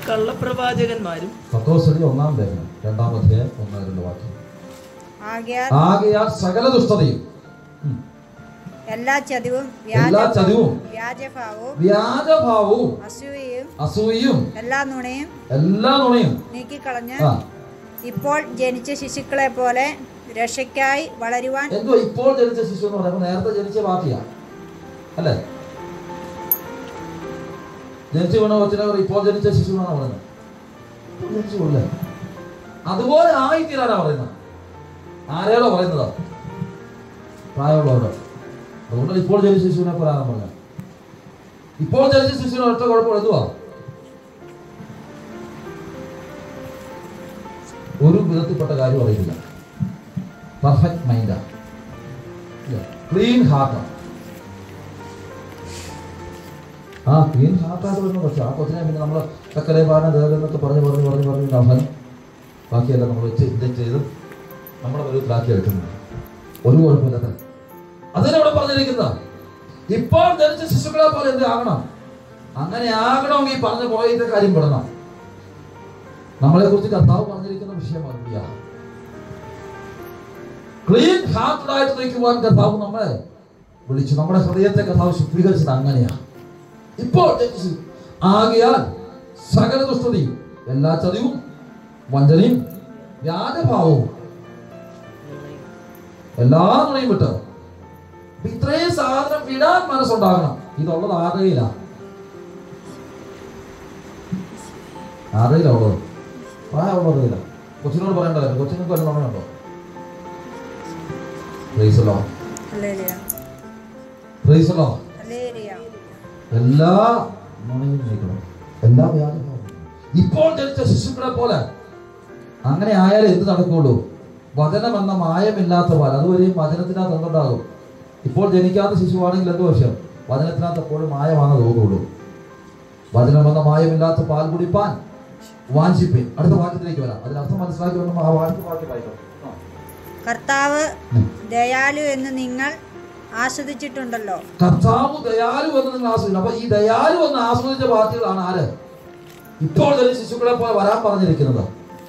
കള്ളപ്രവാചകന്മാരും. പത്രോസ് ഒന്നാം ലേഖനം രണ്ടാം അധ്യായം ഒന്നാം രണ്ട് വാക്യം. ആകയാൽ സകല ദുഷ്ടതയും എല്ലാ ചതിവും എല്ലാ ചതിവും വ്യാജഭാവവും വ്യാജഭാവവും അസൂയയും അസൂയയും എല്ലാ നുണയും എല്ലാ നുണയും നീക്കിക്കളഞ്ഞ് ഇപ്പോൾ ജനിച്ച ശിശുക്കളെ പോലെ രക്ഷയ്ക്കായി വളരുവാൻ. എന്തോ ഇപ്പോൾ ജനിച്ച ശിശു എന്ന് പറയുമ്പോൾ നേരത്തെ ജനിച്ച ബാക്കിയാ അല്ലേ? ജനിച്ചു വീണ കൊച്ചിനെ ഇപ്പോൾ ജനിച്ച ശിശു എന്നാണ് പറയുന്നത്. ജനിച്ചുല്ലേ അതുപോലെ ആയിത്തീരാനാ പറയുന്നത്. ആരെയാണോ പറയുന്നത്? പ്രായമുള്ളവരോ. അതുകൊണ്ട് ഇപ്പോൾ ജനിച്ച ശിശുവിനെ പോലെ പറഞ്ഞത്. ഇപ്പോൾ ജനിച്ച ശിശുവിന് ഒറ്റ കുഴപ്പം എന്തുവാ? ഒരു വിധത്തിൽപ്പെട്ട കാര്യം അറിയില്ല. പെർഫെക്റ്റ് മൈൻഡാ, ക്ലീൻ ഹാർട്ടാ. ആ ക്ലീൻ ഹാർട്ടായിട്ട് വരുന്ന പക്ഷെ ആ കൊച്ചിനെ പിന്നെ നമ്മൾ ചക്കരെ പാന ദേവെന്നൊക്കെ പറഞ്ഞ് പറഞ്ഞ് പറഞ്ഞ് പറഞ്ഞ് അവസാനം ബാക്കിയെല്ലാം നമ്മൾ ഇത് ചെയ്ത് നമ്മുടെ പരുവത്തിലാക്കി എടുക്കുന്നത്. ഒരു കുഴപ്പമില്ലാത്ത അതിനവിടെ പറഞ്ഞിരിക്കുന്ന ഇപ്പോൾ ജനിച്ച ശിശുക്കളെ പോലെ എന്ത് ആകണം? അങ്ങനെ ആകണമെങ്കിൽ പറഞ്ഞു പോയതിന്റെ കാര്യം പെടണം. നമ്മളെ കുറിച്ച് കർത്താവ് പറഞ്ഞിരിക്കുന്ന വിഷയമാണ് ക്ലീൻ ഹാർട്ടഡായിട്ട് നിൽക്കുവാൻ കർത്താവ് നമ്മളെ വിളിച്ചു. നമ്മുടെ ഹൃദയത്തെ കർത്താവ് ശുദ്ധീകരിച്ചത് അങ്ങനെയാണ്. ഇപ്പോൾ ആകയാൽ സകല ദുഷ്ടതയും എല്ലാ ചതിവും വഞ്ചനയും വ്യാജഭാവവും എല്ലാ നുണയും വിട്ട് ഇത്രയും സാധനം വിടാൻ മനസ്സുണ്ടാകണം. ഇതുള്ളത് ആകയില്ല. ആകയില്ല ഉള്ളത് പ്രായമുള്ളതില്ല. കൊച്ചിനോട് പറയേണ്ടതല്ല. കൊച്ചിനൊക്കെ വല്ല നുണയുണ്ടോ? എല്ലാ നുണയും നീക്കണം. എല്ലാ വ്യാജഭാവവും. ഇപ്പോൾ ജനിച്ച ശിശുക്കളെ പോലെ അങ്ങനെ ആയാലേ എന്ത് നടക്കുള്ളൂ? വചനം എന്ന മായമില്ലാത്ത പാൽ. അതുവരെയും വചനത്തിനകത്ത് എന്തുണ്ടാകും? ഇപ്പോൾ ജനിക്കാത്ത ശിശുവാണെങ്കിൽ എന്ത് വശം? വചനത്തിനകത്ത് എപ്പോഴും മായമാണെന്ന് തോന്നുള്ളൂ. വചനം എന്ന മായമില്ലാത്ത പാൽ കുടിപ്പാൻ വാഞ്ചിപ്പിൻ. അടുത്ത വാക്യത്തിലേക്ക് വരാം. അതിനർത്ഥം മനസ്സിലാക്കി വേണം ആ വാക്യം വാക്യം വായിക്കണം. കർത്താവ് ദയാലു എന്ന് നിങ്ങൾ ആസ്വദിച്ചിട്ടുണ്ടല്ലോ. കർത്താവ് ദയാലു എന്ന് നിങ്ങൾ ആസ്വദിച്ചു. അപ്പൊ ഈ ദയാലു എന്ന് ആസ്വദിച്ച വാർത്തകളാണ് ആര്? ഇപ്പോൾ തന്നെ ശിശുക്കളെ പോലെ വരാൻ പറഞ്ഞിരിക്കുന്നത്.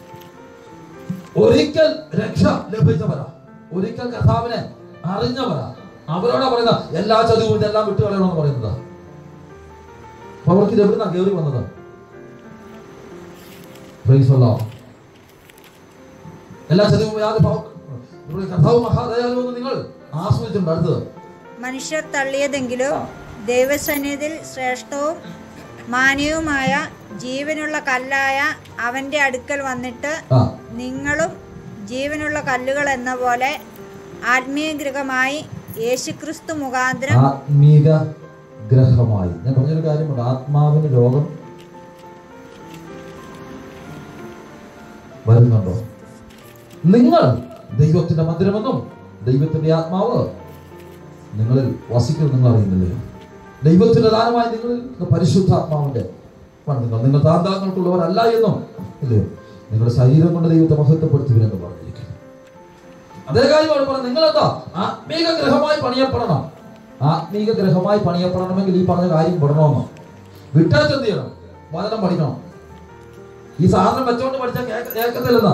ഒരിക്കൽ രക്ഷ ലഭിച്ചവരാ, ഒരിക്കൽ കർത്താവിനെ അറിഞ്ഞവരാ. അവരോടാ പറയുന്നത് എല്ലാ ചതിവും ഇതെല്ലാം വിട്ടുകളയണമെന്ന് പറയുന്നത്. അപ്പൊ അവർക്ക് ഇത് എവിടുന്നാ കയറി വന്നത്? എല്ലാ ചതിവും കർത്താവ് മഹാദയാലു എന്ന് നിങ്ങൾ ആസ്വദിച്ചിട്ടുണ്ട്. അടുത്തത് മനുഷ്യർ തള്ളിയതെങ്കിലും ദൈവസന്നിധിയിൽ ശ്രേഷ്ഠവും മാന്യവുമായ ജീവനുള്ള കല്ലായ അവന്റെ അടുക്കൽ വന്നിട്ട് നിങ്ങളും ജീവനുള്ള കല്ലുകൾ എന്ന പോലെ ആത്മീയ ഗൃഹമായി യേശുക്രിസ്തു മുഖാന്തരം. ആത്മീക ഗ്രഹമായി ഞാൻ പറഞ്ഞൊരു കാര്യമുണ്ട്. ആത്മാവിന് രോഗം വരുന്നുണ്ടോ? നിങ്ങൾ ദൈവത്തിന്റെ മന്ദിരമെന്നും ദൈവത്തിന്റെ ആത്മാവ് നിങ്ങളിൽ വസിക്കുന്നത് നിങ്ങൾ അറിയുന്നില്ലേ? ദൈവത്തിന്റെ ദാനമായി നിങ്ങളിൽ പരിശുദ്ധാത്മാവിന്റെ നിങ്ങൾ നിങ്ങൾ താന്താങ്ങൾക്കുള്ളവരല്ല എന്നും ഇല്ലേ? നിങ്ങളുടെ ശരീരം കൊണ്ട് ദൈവത്തെ മഹത്വപ്പെടുത്തുവിനെന്ന് പറഞ്ഞിരിക്കുന്നു. അതേ കാര്യം അവിടെ പറഞ്ഞു. നിങ്ങളെന്താ ആത്മീക ഗ്രഹമായി പണിയപ്പെടണം. ആത്മീക ഗ്രഹമായി പണിയപ്പെടണമെങ്കിൽ ഈ പറഞ്ഞ കാര്യം പെടണമെന്നോ? വിട്ടാച്ച് എന്ത് ചെയ്യണം? വചനം പഠിക്കണം. ഈ സാധനം വെച്ചോണ്ട് പഠിച്ചാൽ കേൾക്കത്തില്ലെന്നാ.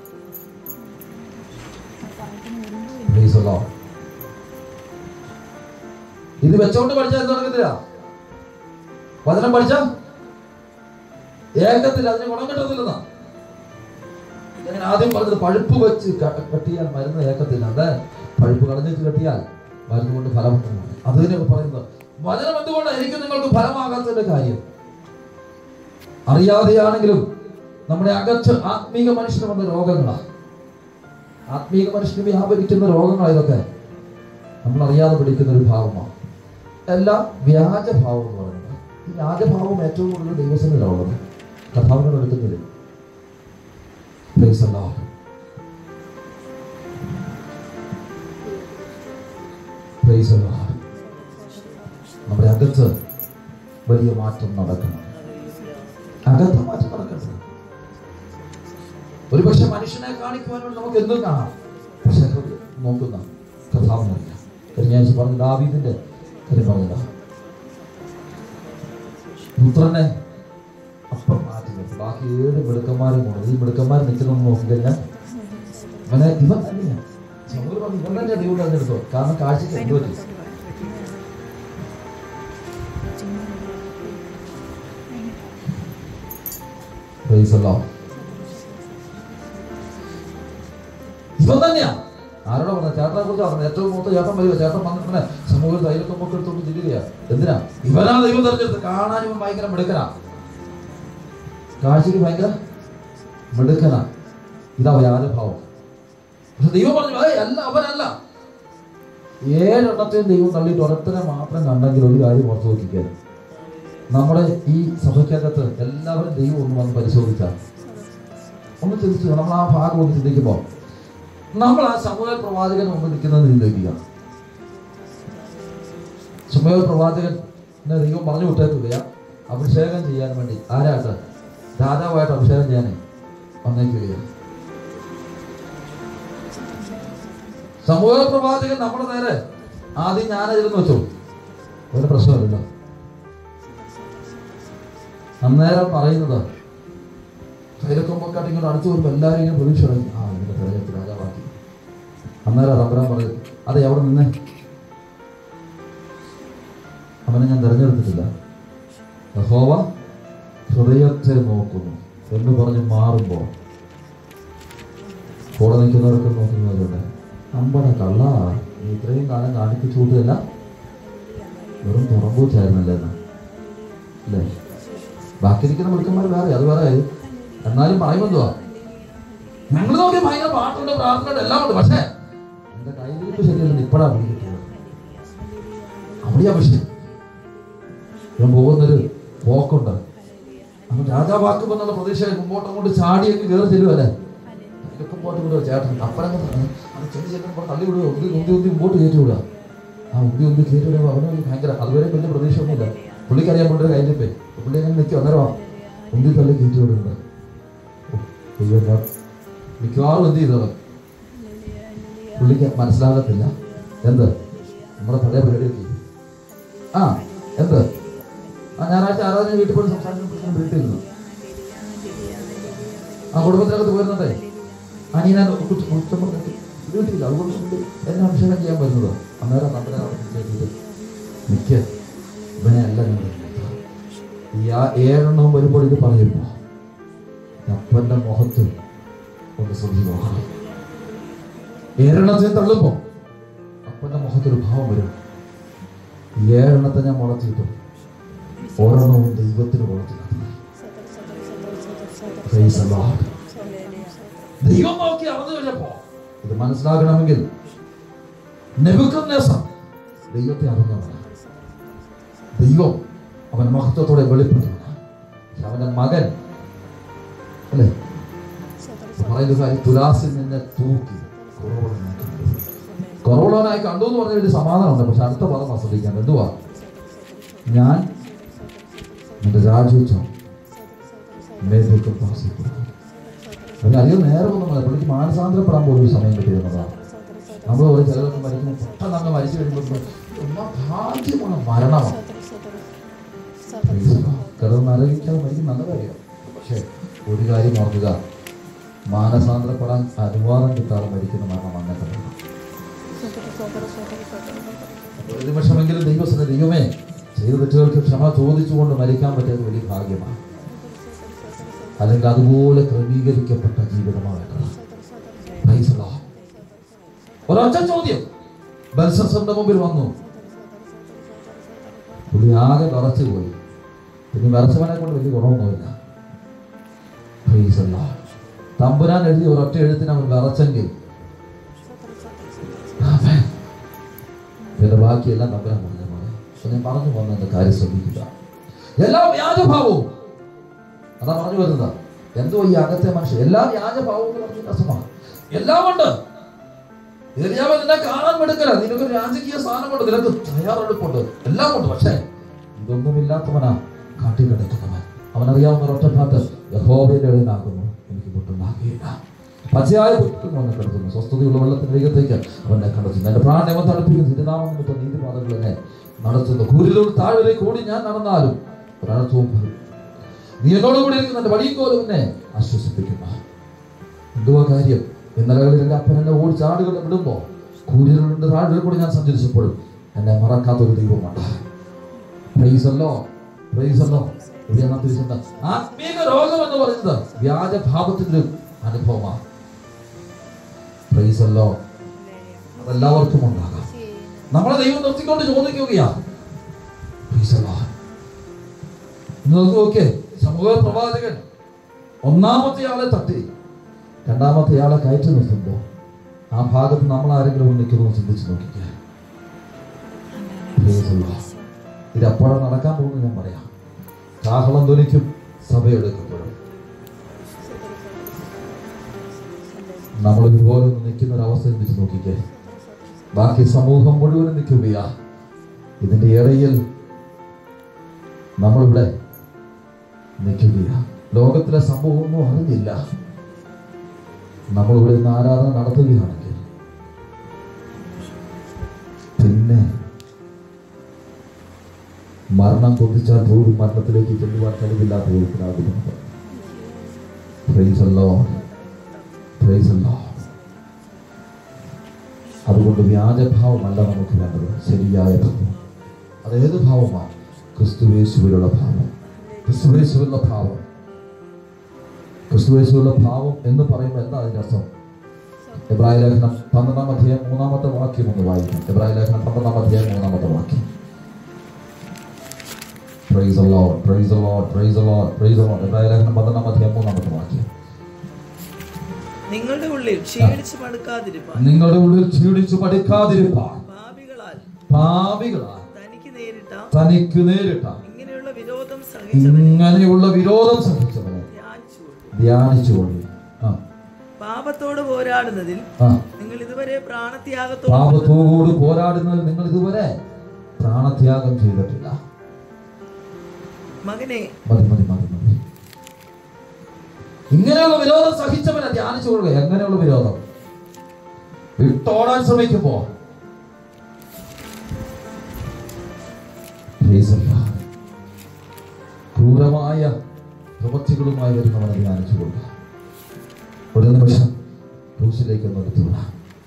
ഇത് വെച്ചോണ്ട് പഠിച്ചാൽ എന്ത് നടക്കത്തില്ല? വചനം പഠിച്ചാ ഏകത്തില്ല. അതിന് ഗുണം കിട്ടത്തില്ലെന്നാ. ഞാൻ ആദ്യം പറഞ്ഞത് പഴുപ്പ് വെച്ച് കെട്ടിയാൽ മരുന്ന് ഏക്കത്തില്ല. അതെ, പഴുപ്പ് കളഞ്ഞിട്ട് കെട്ടിയാൽ മരുന്ന് കൊണ്ട് ഫലം. അത് തന്നെയാണ് പറയുന്നത്. വചനം എന്തുകൊണ്ടാണ് എനിക്ക് നിങ്ങൾക്ക് ഫലമാകാത്തതിന്റെ കാര്യം? അറിയാതെയാണെങ്കിലും നമ്മുടെ അകത്ത് ആത്മീക മനുഷ്യന് വന്ന രോഗങ്ങളാണ്. ആത്മീക മനുഷ്യന് വ്യാപരിക്കുന്ന രോഗങ്ങളാണ് ഇതൊക്കെ. നമ്മൾ അറിയാതെ പിടിക്കുന്ന ഒരു ഭാവമാണ്. എല്ലാം വ്യാജഭാവം എന്ന് പറയുന്നത്. ഈ വ്യാജഭാവം ഏറ്റവും കൂടുതൽ ദൈവസന്നിധിയിലുള്ളത്. കർത്താവിനോട് എടുക്കുന്നില്ല. നമ്മുടെ അകത്ത് വലിയ മാറ്റം നടക്കണം. അകത്ത് മാറ്റം നടക്കണം. ഒരുപക്ഷെ മനുഷ്യനെ കാണിക്കുവാനുള്ള നമുക്ക് എന്തും കാണാം. പക്ഷെ നോക്കുന്ന കർത്താവിനറിയാം. കഴിഞ്ഞ പറഞ്ഞ ദാവീദിന്റെ കാര്യം പറഞ്ഞതാ. പുത്രനെ അപ്പം മാറ്റി നിർത്തി ബാക്കി ഏഴ് മിടുക്കന്മാരും കൊണ്ട് ഈ മിടുക്കന്മാർ നിൽക്കുന്നൊന്ന് നോക്കിക്കഴിഞ്ഞാൽ അങ്ങനെ ഇവൻ തന്നെയാണ് സമൂഹം പറഞ്ഞു ഇവൻ തന്നെ ദൈവം തെരഞ്ഞെടുത്തോ. കാരണം കാഴ്ചക്ക് എന്ത് പറ്റി? ഇവൻ തന്നെയാ. ആരോടാ പറഞ്ഞ? ചേട്ടനെ കുറിച്ച് പറഞ്ഞു. ഏറ്റവും മൂത്ത ചേട്ടൻ വരിക. ചേട്ടൻ വന്നിട്ട് സമൂഹത്തിൽ തൈലക്കൊമ്പൊക്കെ എടുത്തോണ്ട് തിരികെയാ. എന്തിനാ? ഇവനാ ദൈവം തെരഞ്ഞെടുത്ത്. കാണാൻ ഇവൻ ഭയങ്കര മിടുക്കനാ, കാഴ്ചക്ക് ഭയങ്കര മിടുക്കനാ. ഇതാ വ്യാജഭാവം. പക്ഷെ ദൈവം പറഞ്ഞു അല്ല, അവനല്ല. ഏഴെണ്ണത്തെയും ദൈവം തള്ളിയിട്ട് ഒരൊറ്റനെ മാത്രം കണ്ടെങ്കിൽ ഒരു കാര്യം ഓർത്ത് നോക്കിക്കാൻ, നമ്മുടെ ഈ സഭയ്ക്കകത്ത് എല്ലാവരും ദൈവം ഒന്ന് വന്ന് പരിശോധിച്ചാൽ ഒന്ന് ചിന്തിച്ചു. നമ്മൾ ആ ഭാഗം ഒന്ന് ചിന്തിക്കുമ്പോൾ നമ്മൾ ആ ശമൂവേൽ പ്രവാചകൻ മുമ്പ് നിൽക്കുന്നത് ചിന്തിക്കുക. ശമൂവേൽ പ്രവാചകനെ ദൈവം പറഞ്ഞു വിട്ടേക്കുകയാ അഭിഷേകം ചെയ്യാൻ വേണ്ടി. ആരായിട്ട്? രാജാവായിട്ട് അഭിഷേകം ചെയ്യാനേ വന്നേക്കുകയാണ്. ശമൂവേൽ പ്രവാചകൻ നമ്മുടെ നേരെ ആദ്യം ഞാനെതിരെന്ന് വെച്ചോ, ഒരു പ്രശ്നമില്ല. അന്നേരം പറയുന്നത് കൈലക്കൊമ്പൊക്കെ ഇങ്ങോട്ട് അടുത്ത് വരുമ്പോൾ എല്ലാവരും ഇങ്ങനെ പ്രതീക്ഷ തുടങ്ങി. ആ ഇങ്ങനെ തെരഞ്ഞെടുത്ത് രാജാവാക്കി. അന്നേരം റബ്ബറാൻ പറയും അതെ എവിടെ നിന്നേ? അവനെ ഞാൻ തെരഞ്ഞെടുത്തിട്ടില്ല, യഹോവ ഹൃദയത്തെ നോക്കുന്നു എന്ന് പറഞ്ഞ് മാറുമ്പോൾ കൂടെ നിൽക്കുന്നവർക്ക് നോക്കുന്നവരുണ്ട്. അമ്പട കള്ള, ഇത്രയും കാലം കാണിപ്പിച്ചു കൂട്ടുകയല്ല, വെറും തുറമ്പൂച്ചായിരുന്നല്ലേ എന്ന് അല്ലേ? ബാക്കി ഇരിക്കുന്ന മിടുക്കന്മാർ വേറെ, അത് വേറെ. എന്നാലും പറയുമ്പോൾ എന്തുവാ, ഞങ്ങൾ നോക്കി ഭയങ്കര പാട്ടുണ്ട്, പ്രാർത്ഥനയുണ്ട്, എല്ലാം ഉണ്ട്. പക്ഷേ എന്റെ കയ്യിലിരിപ്പ് ശരിയല്ലെന്ന് ഇപ്പഴാ വിളിക്കുന്നത്. അവിടെയാ വിഷയം. ഞാൻ പോകുന്നൊരു പോക്കുണ്ട്. അപ്പൊ രാജാവാക്കും എന്നുള്ള പ്രതീക്ഷ മുമ്പോട്ട് അങ്ങോട്ട് ചാടിയൊക്കെ കയറി ചെല്ലുവല്ലേ? ഇതൊക്കെ പോട്ട് വിടുക ചേട്ടൻ. അപ്പഴങ്ങ് അത് ചെന്ന് ചെല്ലുമ്പോൾ തള്ളി വിടുക, ഉന്തി ഉന്തി ഉന്തി മുമ്പോട്ട് കയറ്റി വിടുക. ആ ഉന്തി ഉന്തി കയറ്റി വിടുമ്പോൾ അവന് ഭയങ്കര, അതുവരെ വലിയ പ്രതീക്ഷ ഒന്നുമില്ല. പുള്ളിക്കറിയാൻ പുള്ളിയുടെ കയ്യിലിപ്പേ പുള്ളി അങ്ങനെ നിൽക്കും. അന്നേരമാ ഉന്തി തള്ളി കയറ്റി വിടുന്നത്. മിക്കവാറും എന്ത് ചെയ്തത് പുള്ളിക്ക് മനസ്സിലാകത്തില്ല. എന്ത് നമ്മുടെ പഴയ പരിപാടിയൊക്കെ ആ എന്ത് ആ ഞായറാഴ്ച ആരാധന വീട്ടിൽ പോയി സംസാരിക്കുന്ന വീട്ടിൽ നിന്ന് ആ കുടുംബത്തിനകത്ത് പോയിരുന്നതേ അനിയനെ വീട്ടിലില്ല. അതുകൊണ്ട് എന്നെ അഭിഷേകം ചെയ്യാൻ വരുന്നത്. അന്നേരം നമ്മുടെ മിക്ക ഇവനെ അല്ല ഞങ്ങൾ ഈ ആ ഏഴെണ്ണവും വരുമ്പോൾ ഇത് പറയുമ്പോ അപ്പന്റെ മുഖത്ത് ഒന്ന് ശ്രദ്ധിക്കുക. ഏഴെണ്ണത്തെ തള്ളുമ്പോ അപ്പന്റെ മുഖത്തൊരു ഭാവം വരും. ഏഴെണ്ണത്തെ ഞാൻ മുളച്ചിട്ടു, ഓരോണ്ണവും ദൈവത്തിന് വളർത്തി. ദൈവം നോക്കി അറിഞ്ഞു കഴിഞ്ഞപ്പോ ഇത് മനസ്സിലാകണമെങ്കിൽ നെബൂഖദ്നേസർ ദൈവത്തെ അറിഞ്ഞവനാണ്. ദൈവം അവൻ മഹത്വത്തോടെ വെളിപ്പെട്ടവനാണ്. അവന്റെ മകൻ അല്ലേ പറയുന്ന കാര്യം, തുലാസിൽ നിന്നെ തൂക്കി കുറവുള്ളവനായി കണ്ടു എന്ന് പറഞ്ഞ ഒരു സമാധാനമുണ്ട്. പക്ഷെ അടുത്ത പദം ആസ്വദിക്കാൻ എന്തുവാ, ഞാൻ നിന്റെ രാജിവെച്ചോ അധികം നേരം ഒന്നും പറയാം. പുള്ളിക്ക് മാനസാന്തരപ്പെടാൻ പോലും ഒരു സമയം കിട്ടിയിരുന്നതാണ്. നമ്മൾ ഒരു ചിലതൊക്കെ മരിക്കുമ്പോൾ പെട്ടെന്ന് അങ്ങ് മരിച്ചു കഴിയുമ്പോൾ ഭാഗ്യമുള്ള മരണമാണ്. കിടന്ന് അറിയിക്കാതെ മരിക്കും നല്ല കാര്യമാണ്. പക്ഷെ ഒരു കാര്യം ഓർക്കുക, മാനസാന്തരപ്പെടാൻ അനുവാദം കിട്ടാതെ മരിക്കുന്ന മരണം അങ്ങനത്തെ. ഒരു നിമിഷമെങ്കിലും ദൈവത്തിന് ദൈവമേ ചെയ്ത തെറ്റുകൾക്ക് ക്ഷമ ചോദിച്ചുകൊണ്ട് മരിക്കാൻ പറ്റിയത് വലിയ ഭാഗ്യമാണ്. അല്ലെങ്കിൽ അതുപോലെ ക്രമീകരിക്കപ്പെട്ട ജീവിതമാണ്. ഒരൊറ്റ ചോദ്യം ബൽസസറിന്റെ മുമ്പിൽ വന്നു. പുള്ളി ആകെ വിറച്ചു പോയി. പിന്നെ വിറച്ചവനെ കൊണ്ട് വലിയ ഗുണമൊന്നുമില്ല. തമ്പുരാൻ എഴുതി ഒരൊറ്റ എഴുത്തിന് അവൻ വിറച്ചെങ്കിൽ പിന്നെ ബാക്കിയെല്ലാം തമ്പുരാൻ പറഞ്ഞ പോലെ. ഞാൻ പറഞ്ഞു വന്ന കാര്യം ശ്രദ്ധിക്കുക. എല്ലാ വ്യാജഭാവവും അതാ പറഞ്ഞു വരുന്നത്. എന്തോ ഈ അകത്തെ മനുഷ്യൻ എല്ലാ വ്യാജഭാവവും എന്ന് പറഞ്ഞ രസമാണ്. എല്ലാം ഉണ്ട്. ഏലിയാവ് നിന്നെ കാണാൻ എടുക്കല, നിനക്ക് രാജകീയ സ്ഥാനമുണ്ട്, നിനക്ക് തയ്യാറെടുപ്പുണ്ട്, എല്ലാം ഉണ്ട്. പക്ഷേ ഇതൊന്നുമില്ലാത്തവനാ കാട്ടിൽ കിടക്കുന്നവൻ. അവനറിയാവുന്ന ഒരൊറ്റ പാട്ട്, യഹോവയുടെ ഇടയിലാകുന്നു എനിക്ക് പുട്ടുണ്ടാക്കിയില്ല. പച്ചയായ പുറ്റും അവനെ കിടത്തുന്നു, സ്വസ്ഥതയുള്ള വെള്ളത്തിന്റെ വേഗത്തേക്ക് അവനെ കണ്ടെത്തുന്നു. എന്റെ പ്രാണനെ തണുപ്പിക്കുന്ന തിരുനാമം നിമിത്തം നീതിപാതകൾ എന്നെ നടത്തുന്നു. കൂരിലൂടെ താഴ്വരയിൽ കൂടി ഞാൻ നടന്നാലും ഒരർത്ഥവും നീ എന്നോട് കൂടെ ഇരിക്കുന്ന എന്റെ വടിയും കോലും എന്നെ ആശ്വസിപ്പിക്കുന്നു. എന്തുവാ കാര്യം? ഇന്നലകളിൽ എന്റെ അപ്പൻ എന്നെ ഓടിച്ച് ആടുകളെ വിടുമ്പോ കൂരികളുടെ താഴെ കൂടെ ഞാൻ സഞ്ചരിച്ചപ്പോഴും എന്നെ മറക്കാത്തൊരു ദൈവമാണ്. Praise the lord, praise the lord. ഇവിടെയാണ് തിരിച്ചത്. ആത്മീക രോഗം എന്ന് പറയുന്നത് വ്യാജഭാവത്തിന്റെ അനുഭവമാണ്. Praise the lord. അതെല്ലാവർക്കും ഉണ്ടാകാം. നമ്മളെ ദൈവം നിർത്തിക്കൊണ്ട് ചോദിക്കുകയാ. Price the Lord. നോക്കേ, സമൂഹ പ്രവാചകൻ ഒന്നാമത്തെ ആളെ തട്ടി രണ്ടാമത്തെ ആളെ കയറ്റി നിർത്തുമ്പോ ആ ഭാഗത്ത് നമ്മൾ ആരെങ്കിലും നിൽക്കുന്നു ചിന്തിച്ച് നോക്കിക്കേ. ഇത് എപ്പോഴാണ് നടക്കാൻ പോകുന്നത് ഞാൻ പറയാം. കാഹളം ധ്വനിക്കും, സഭയെടുക്കപ്പെടും. നമ്മൾ ഇതുപോലെ നിൽക്കുന്ന ഒരവസ്ഥ ചിന്തിച്ച് നോക്കിക്കേ. ബാക്കി സമൂഹം മുഴുവനും നിൽക്കുകയാ. ഇതിന്റെ ഇടയിൽ നമ്മളിവിടെ നിൽക്കുകയാ. ലോകത്തിലെ സംഭവമൊന്നും അറിഞ്ഞില്ല. നമ്മളിവിടെ നിന്ന് ആരാധന നടത്തുകയാണെങ്കിൽ പിന്നെ മരണം കൊതിച്ചാൽ പോലും മരണത്തിലേക്ക് ചെല്ലുവാൻ കഴിവില്ലാത്ത ഒരുപ്പിനാകുന്നുണ്ട്. Praise the lord, praise the lord. അതുകൊണ്ട് വ്യാജഭാവമല്ല നമുക്ക് വേണ്ടത്, ശരിയായ ഭാവം. അതേത് ഭാവമാണ്? ക്രിസ്തുയേശുവിലുള്ള ഭാവം. ക്രിസ്തുയേശുവിലുള്ള ഭാവം. ക്രിസ്തുയേശുവിലുള്ള ഭാവം എന്ന് പറയുമ്പോൾ എന്താ അതിന്റെ അർത്ഥം? എബ്രായ ലേഖനം പന്ത്രണ്ടാം അധ്യായം മൂന്നാമത്തെ വാക്യം ഒന്ന് വായിക്കാം. എബ്രായ ലേഖനം പന്ത്രണ്ടാം അധ്യായം മൂന്നാമത്തെ വാക്യം. Praise the Lord, praise the Lord, praise the Lord, praise the Lord. എബ്രായ ലേഖനം പന്ത്രണ്ടാം അധ്യായം മൂന്നാമത്തെ വാക്യം. നിങ്ങളുടെ ഉള്ളിൽ ക്ഷീണിച്ചു പടുക്കാതിരിപ്പാൻ നിങ്ങളുടെ ഉള്ളിൽ ക്ഷീണിച്ചു പടുക്കാതിരിപ്പാൻ പാപികളാൽ പാപികളാൽ തനിക്ക് നേരിട്ട തനിക്ക് നേരിട്ട ഇങ്ങനെയുള്ള വിരോധം സഹിച്ചവനെ ഇങ്ങനെയുള്ള വിരോധം സഹിച്ചവനെ ധ്യാനിച്ചുകൊള്ളി. പാപത്തോട് പോരാടുന്നതിൽ നിങ്ങൾ ഇതുവരെ പ്രാണത്യാഗത്തോട് പാപത്തോട് പോരാടുന്നതിൽ നിങ്ങൾ ഇതുവരെ പ്രാണത്യാഗം ചെയ്തിട്ടില്ല. മകനെ മതി മതി മതി മതി. ഇങ്ങനെയുള്ള വിരോധം സഹിച്ചവനെ ധ്യാനിച്ചുകൊള്ളുക. എങ്ങനെയുള്ള വിരോധം? വിട്ടോടാൻ ശ്രമിക്കുമ്പോ ക്രൂരമായ പ്രവൃത്തികളുമായി വരുന്നവനെ ധ്യാനിച്ചുകൊള്ളുക. ഒരു നിമിഷം ക്രൂശിലേക്ക് നിർത്തുക.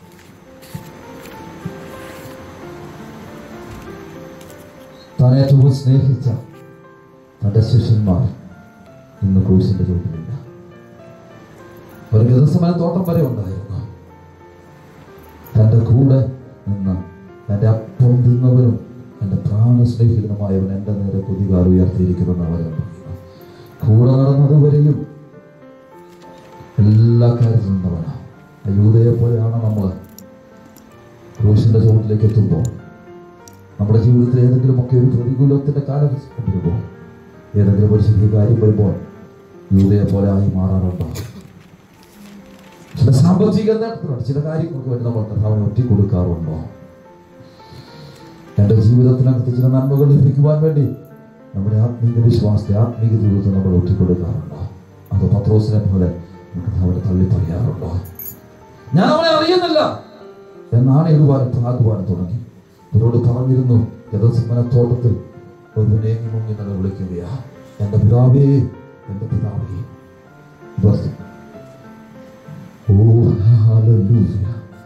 താൻ ഏറ്റവും സ്നേഹിച്ച തന്റെ ശിഷ്യന്മാർ ഇന്ന് ക്രൂശിന്റെ ചുവട്ടിലില്ല. ഒരു ഗതസമന തോട്ടം വരെ ഉണ്ടായിരുന്നു. തന്റെ കൂടെ നിന്ന് തന്റെ അപ്പം തിന്നവരും എന്റെ പ്രാണസ്നേഹിതനുമായവൻ എന്റെ നേരെ കുതികാൽ ഉയർത്തിയിരിക്കുമെന്ന് അവർ പറയുന്നു. കൂടെ നടന്നതുവരെയും എല്ലാ കാര്യത്തിലും നിന്നവനാണ്. യൂദയെ പോലെയാണ് നമ്മൾ ക്രൂശിന്റെ ചുവട്ടിലേക്ക് എത്തുമ്പോൾ നമ്മുടെ ജീവിതത്തിൽ ഏതെങ്കിലുമൊക്കെ ഒരു പ്രതികൂലത്തിന്റെ കാലം വരുമ്പോൾ, ഏതെങ്കിലും ഒരു ചെറിയ കാര്യം വരുമ്പോൾ യൂദയെ പോലെ ആയി മാറാറുണ്ടോ? ചില സാമ്പത്തിക നേട്ടത്തിലുണ്ട്, ചില കാര്യങ്ങൾക്ക് വേണ്ടി നമ്മൾ കർത്താവിനെ ഒറ്റി കൊടുക്കാറുണ്ടോ? എൻ്റെ ജീവിതത്തിനകത്ത് ചില നന്മകൾ ലഭിക്കുവാൻ വേണ്ടി നമ്മുടെ ആത്മീക വിശ്വാസത്തെ, ആത്മീക ജീവിതത്തെ നമ്മൾ ഒറ്റിക്കൊടുക്കാറുണ്ടോ? അത് പത്രോസിനെ പോലെ കർത്താവിനെ തള്ളി പറയാറുണ്ടോ? ഞാൻ അവനെ അറിയുന്നില്ല എന്നാണ് എഴുവാനും പ്രാകുവാനും തുടങ്ങി. അവരോട് പറഞ്ഞിരുന്നു, ഗതസമനത്തോട്ടത്തിൽ ഒരു നേങ്ങി മുങ്ങി നില വിളിക്കുകയാ, എന്റെ പിതാവേ, എന്റെ പിതാവേ. ഓ ഹല്ലേലൂയ.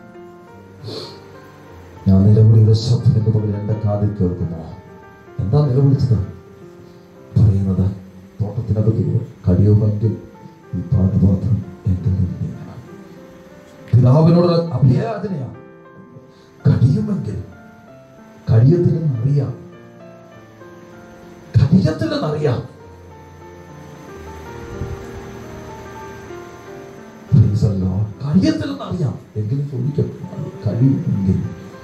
ഞാൻ നിലവിളിയുടെ ശബ്ദം എന്ന് പകരം എന്റെ കാതിൽ കേൾക്കുമോ? എന്താ നിലവിളിച്ചത്? പറയുന്നത്, തോട്ടത്തിനകത്ത് കഴിയുമെങ്കിൽ ഈ പാഠപാത്രം എന്റെ നീങ്ങണം. പിതാവിനോട് അഭയാചനയാണ്. കഴിയുമെങ്കിൽ, കഴിയത്തില്ലെന്നറിയാം, കഴിയത്തില്ലെന്നറിയാം. കഴിയത്തില്ലെന്നറിയാം, എങ്കിലും ചോദിക്കും, കഴിയുമെങ്കിൽ.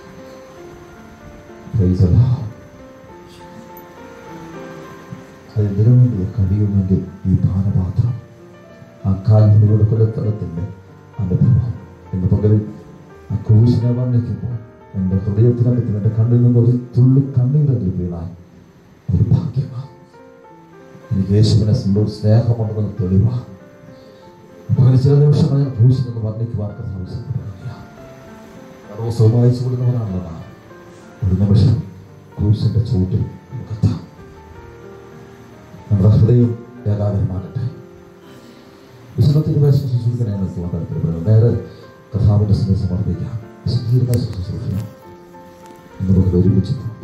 അതിനു വേണ്ടി കഴിയുമെങ്കിൽ ഈ പാനപാത്രം, ആ കാൽമുടികളുടെ കുലത്തളത്തിന്റെ അനുഭവം എന്ന് പകരം ആ ക്രൂശിനെ വർണ്ണിക്കുമ്പോൾ എൻ്റെ ഹൃദയത്തിനകത്ത് എൻ്റെ കണ്ണിൽ നിന്ന് ഒരു തുള്ളി കണ്ണീരെങ്കിലും വീണാൽ ഒരു ഭാഗ്യമാണ്. എനിക്ക് യേശുവിനെ സ്നേഹമുണ്ടെന്ന് തെളിവാണ്. അങ്ങനെ ചില നിമിഷങ്ങൾ ഞാൻ ക്രൂശിനെന്ന് വർണ്ണിക്കുവാൻ റോസവും വായിച്ചു കൊടുക്കുന്നവരാണുള്ളതാണ്. ഒരു നിമിഷം ക്രൂശിന്റെ ചുവട്ടിൽ നമ്മുടെ ഹൃദയം ഏകാഗ്രത ശുശ്രൂഷിക്കണേ എത്തുവാൻ താല്പര്യപ്പെടുന്നു. നേരെ കർത്താവിൻ്റെ സമയം സമർപ്പിക്കാം. വിശദീകരണ ശുശ്രൂഷ നമുക്ക് ഒരുമിച്ച്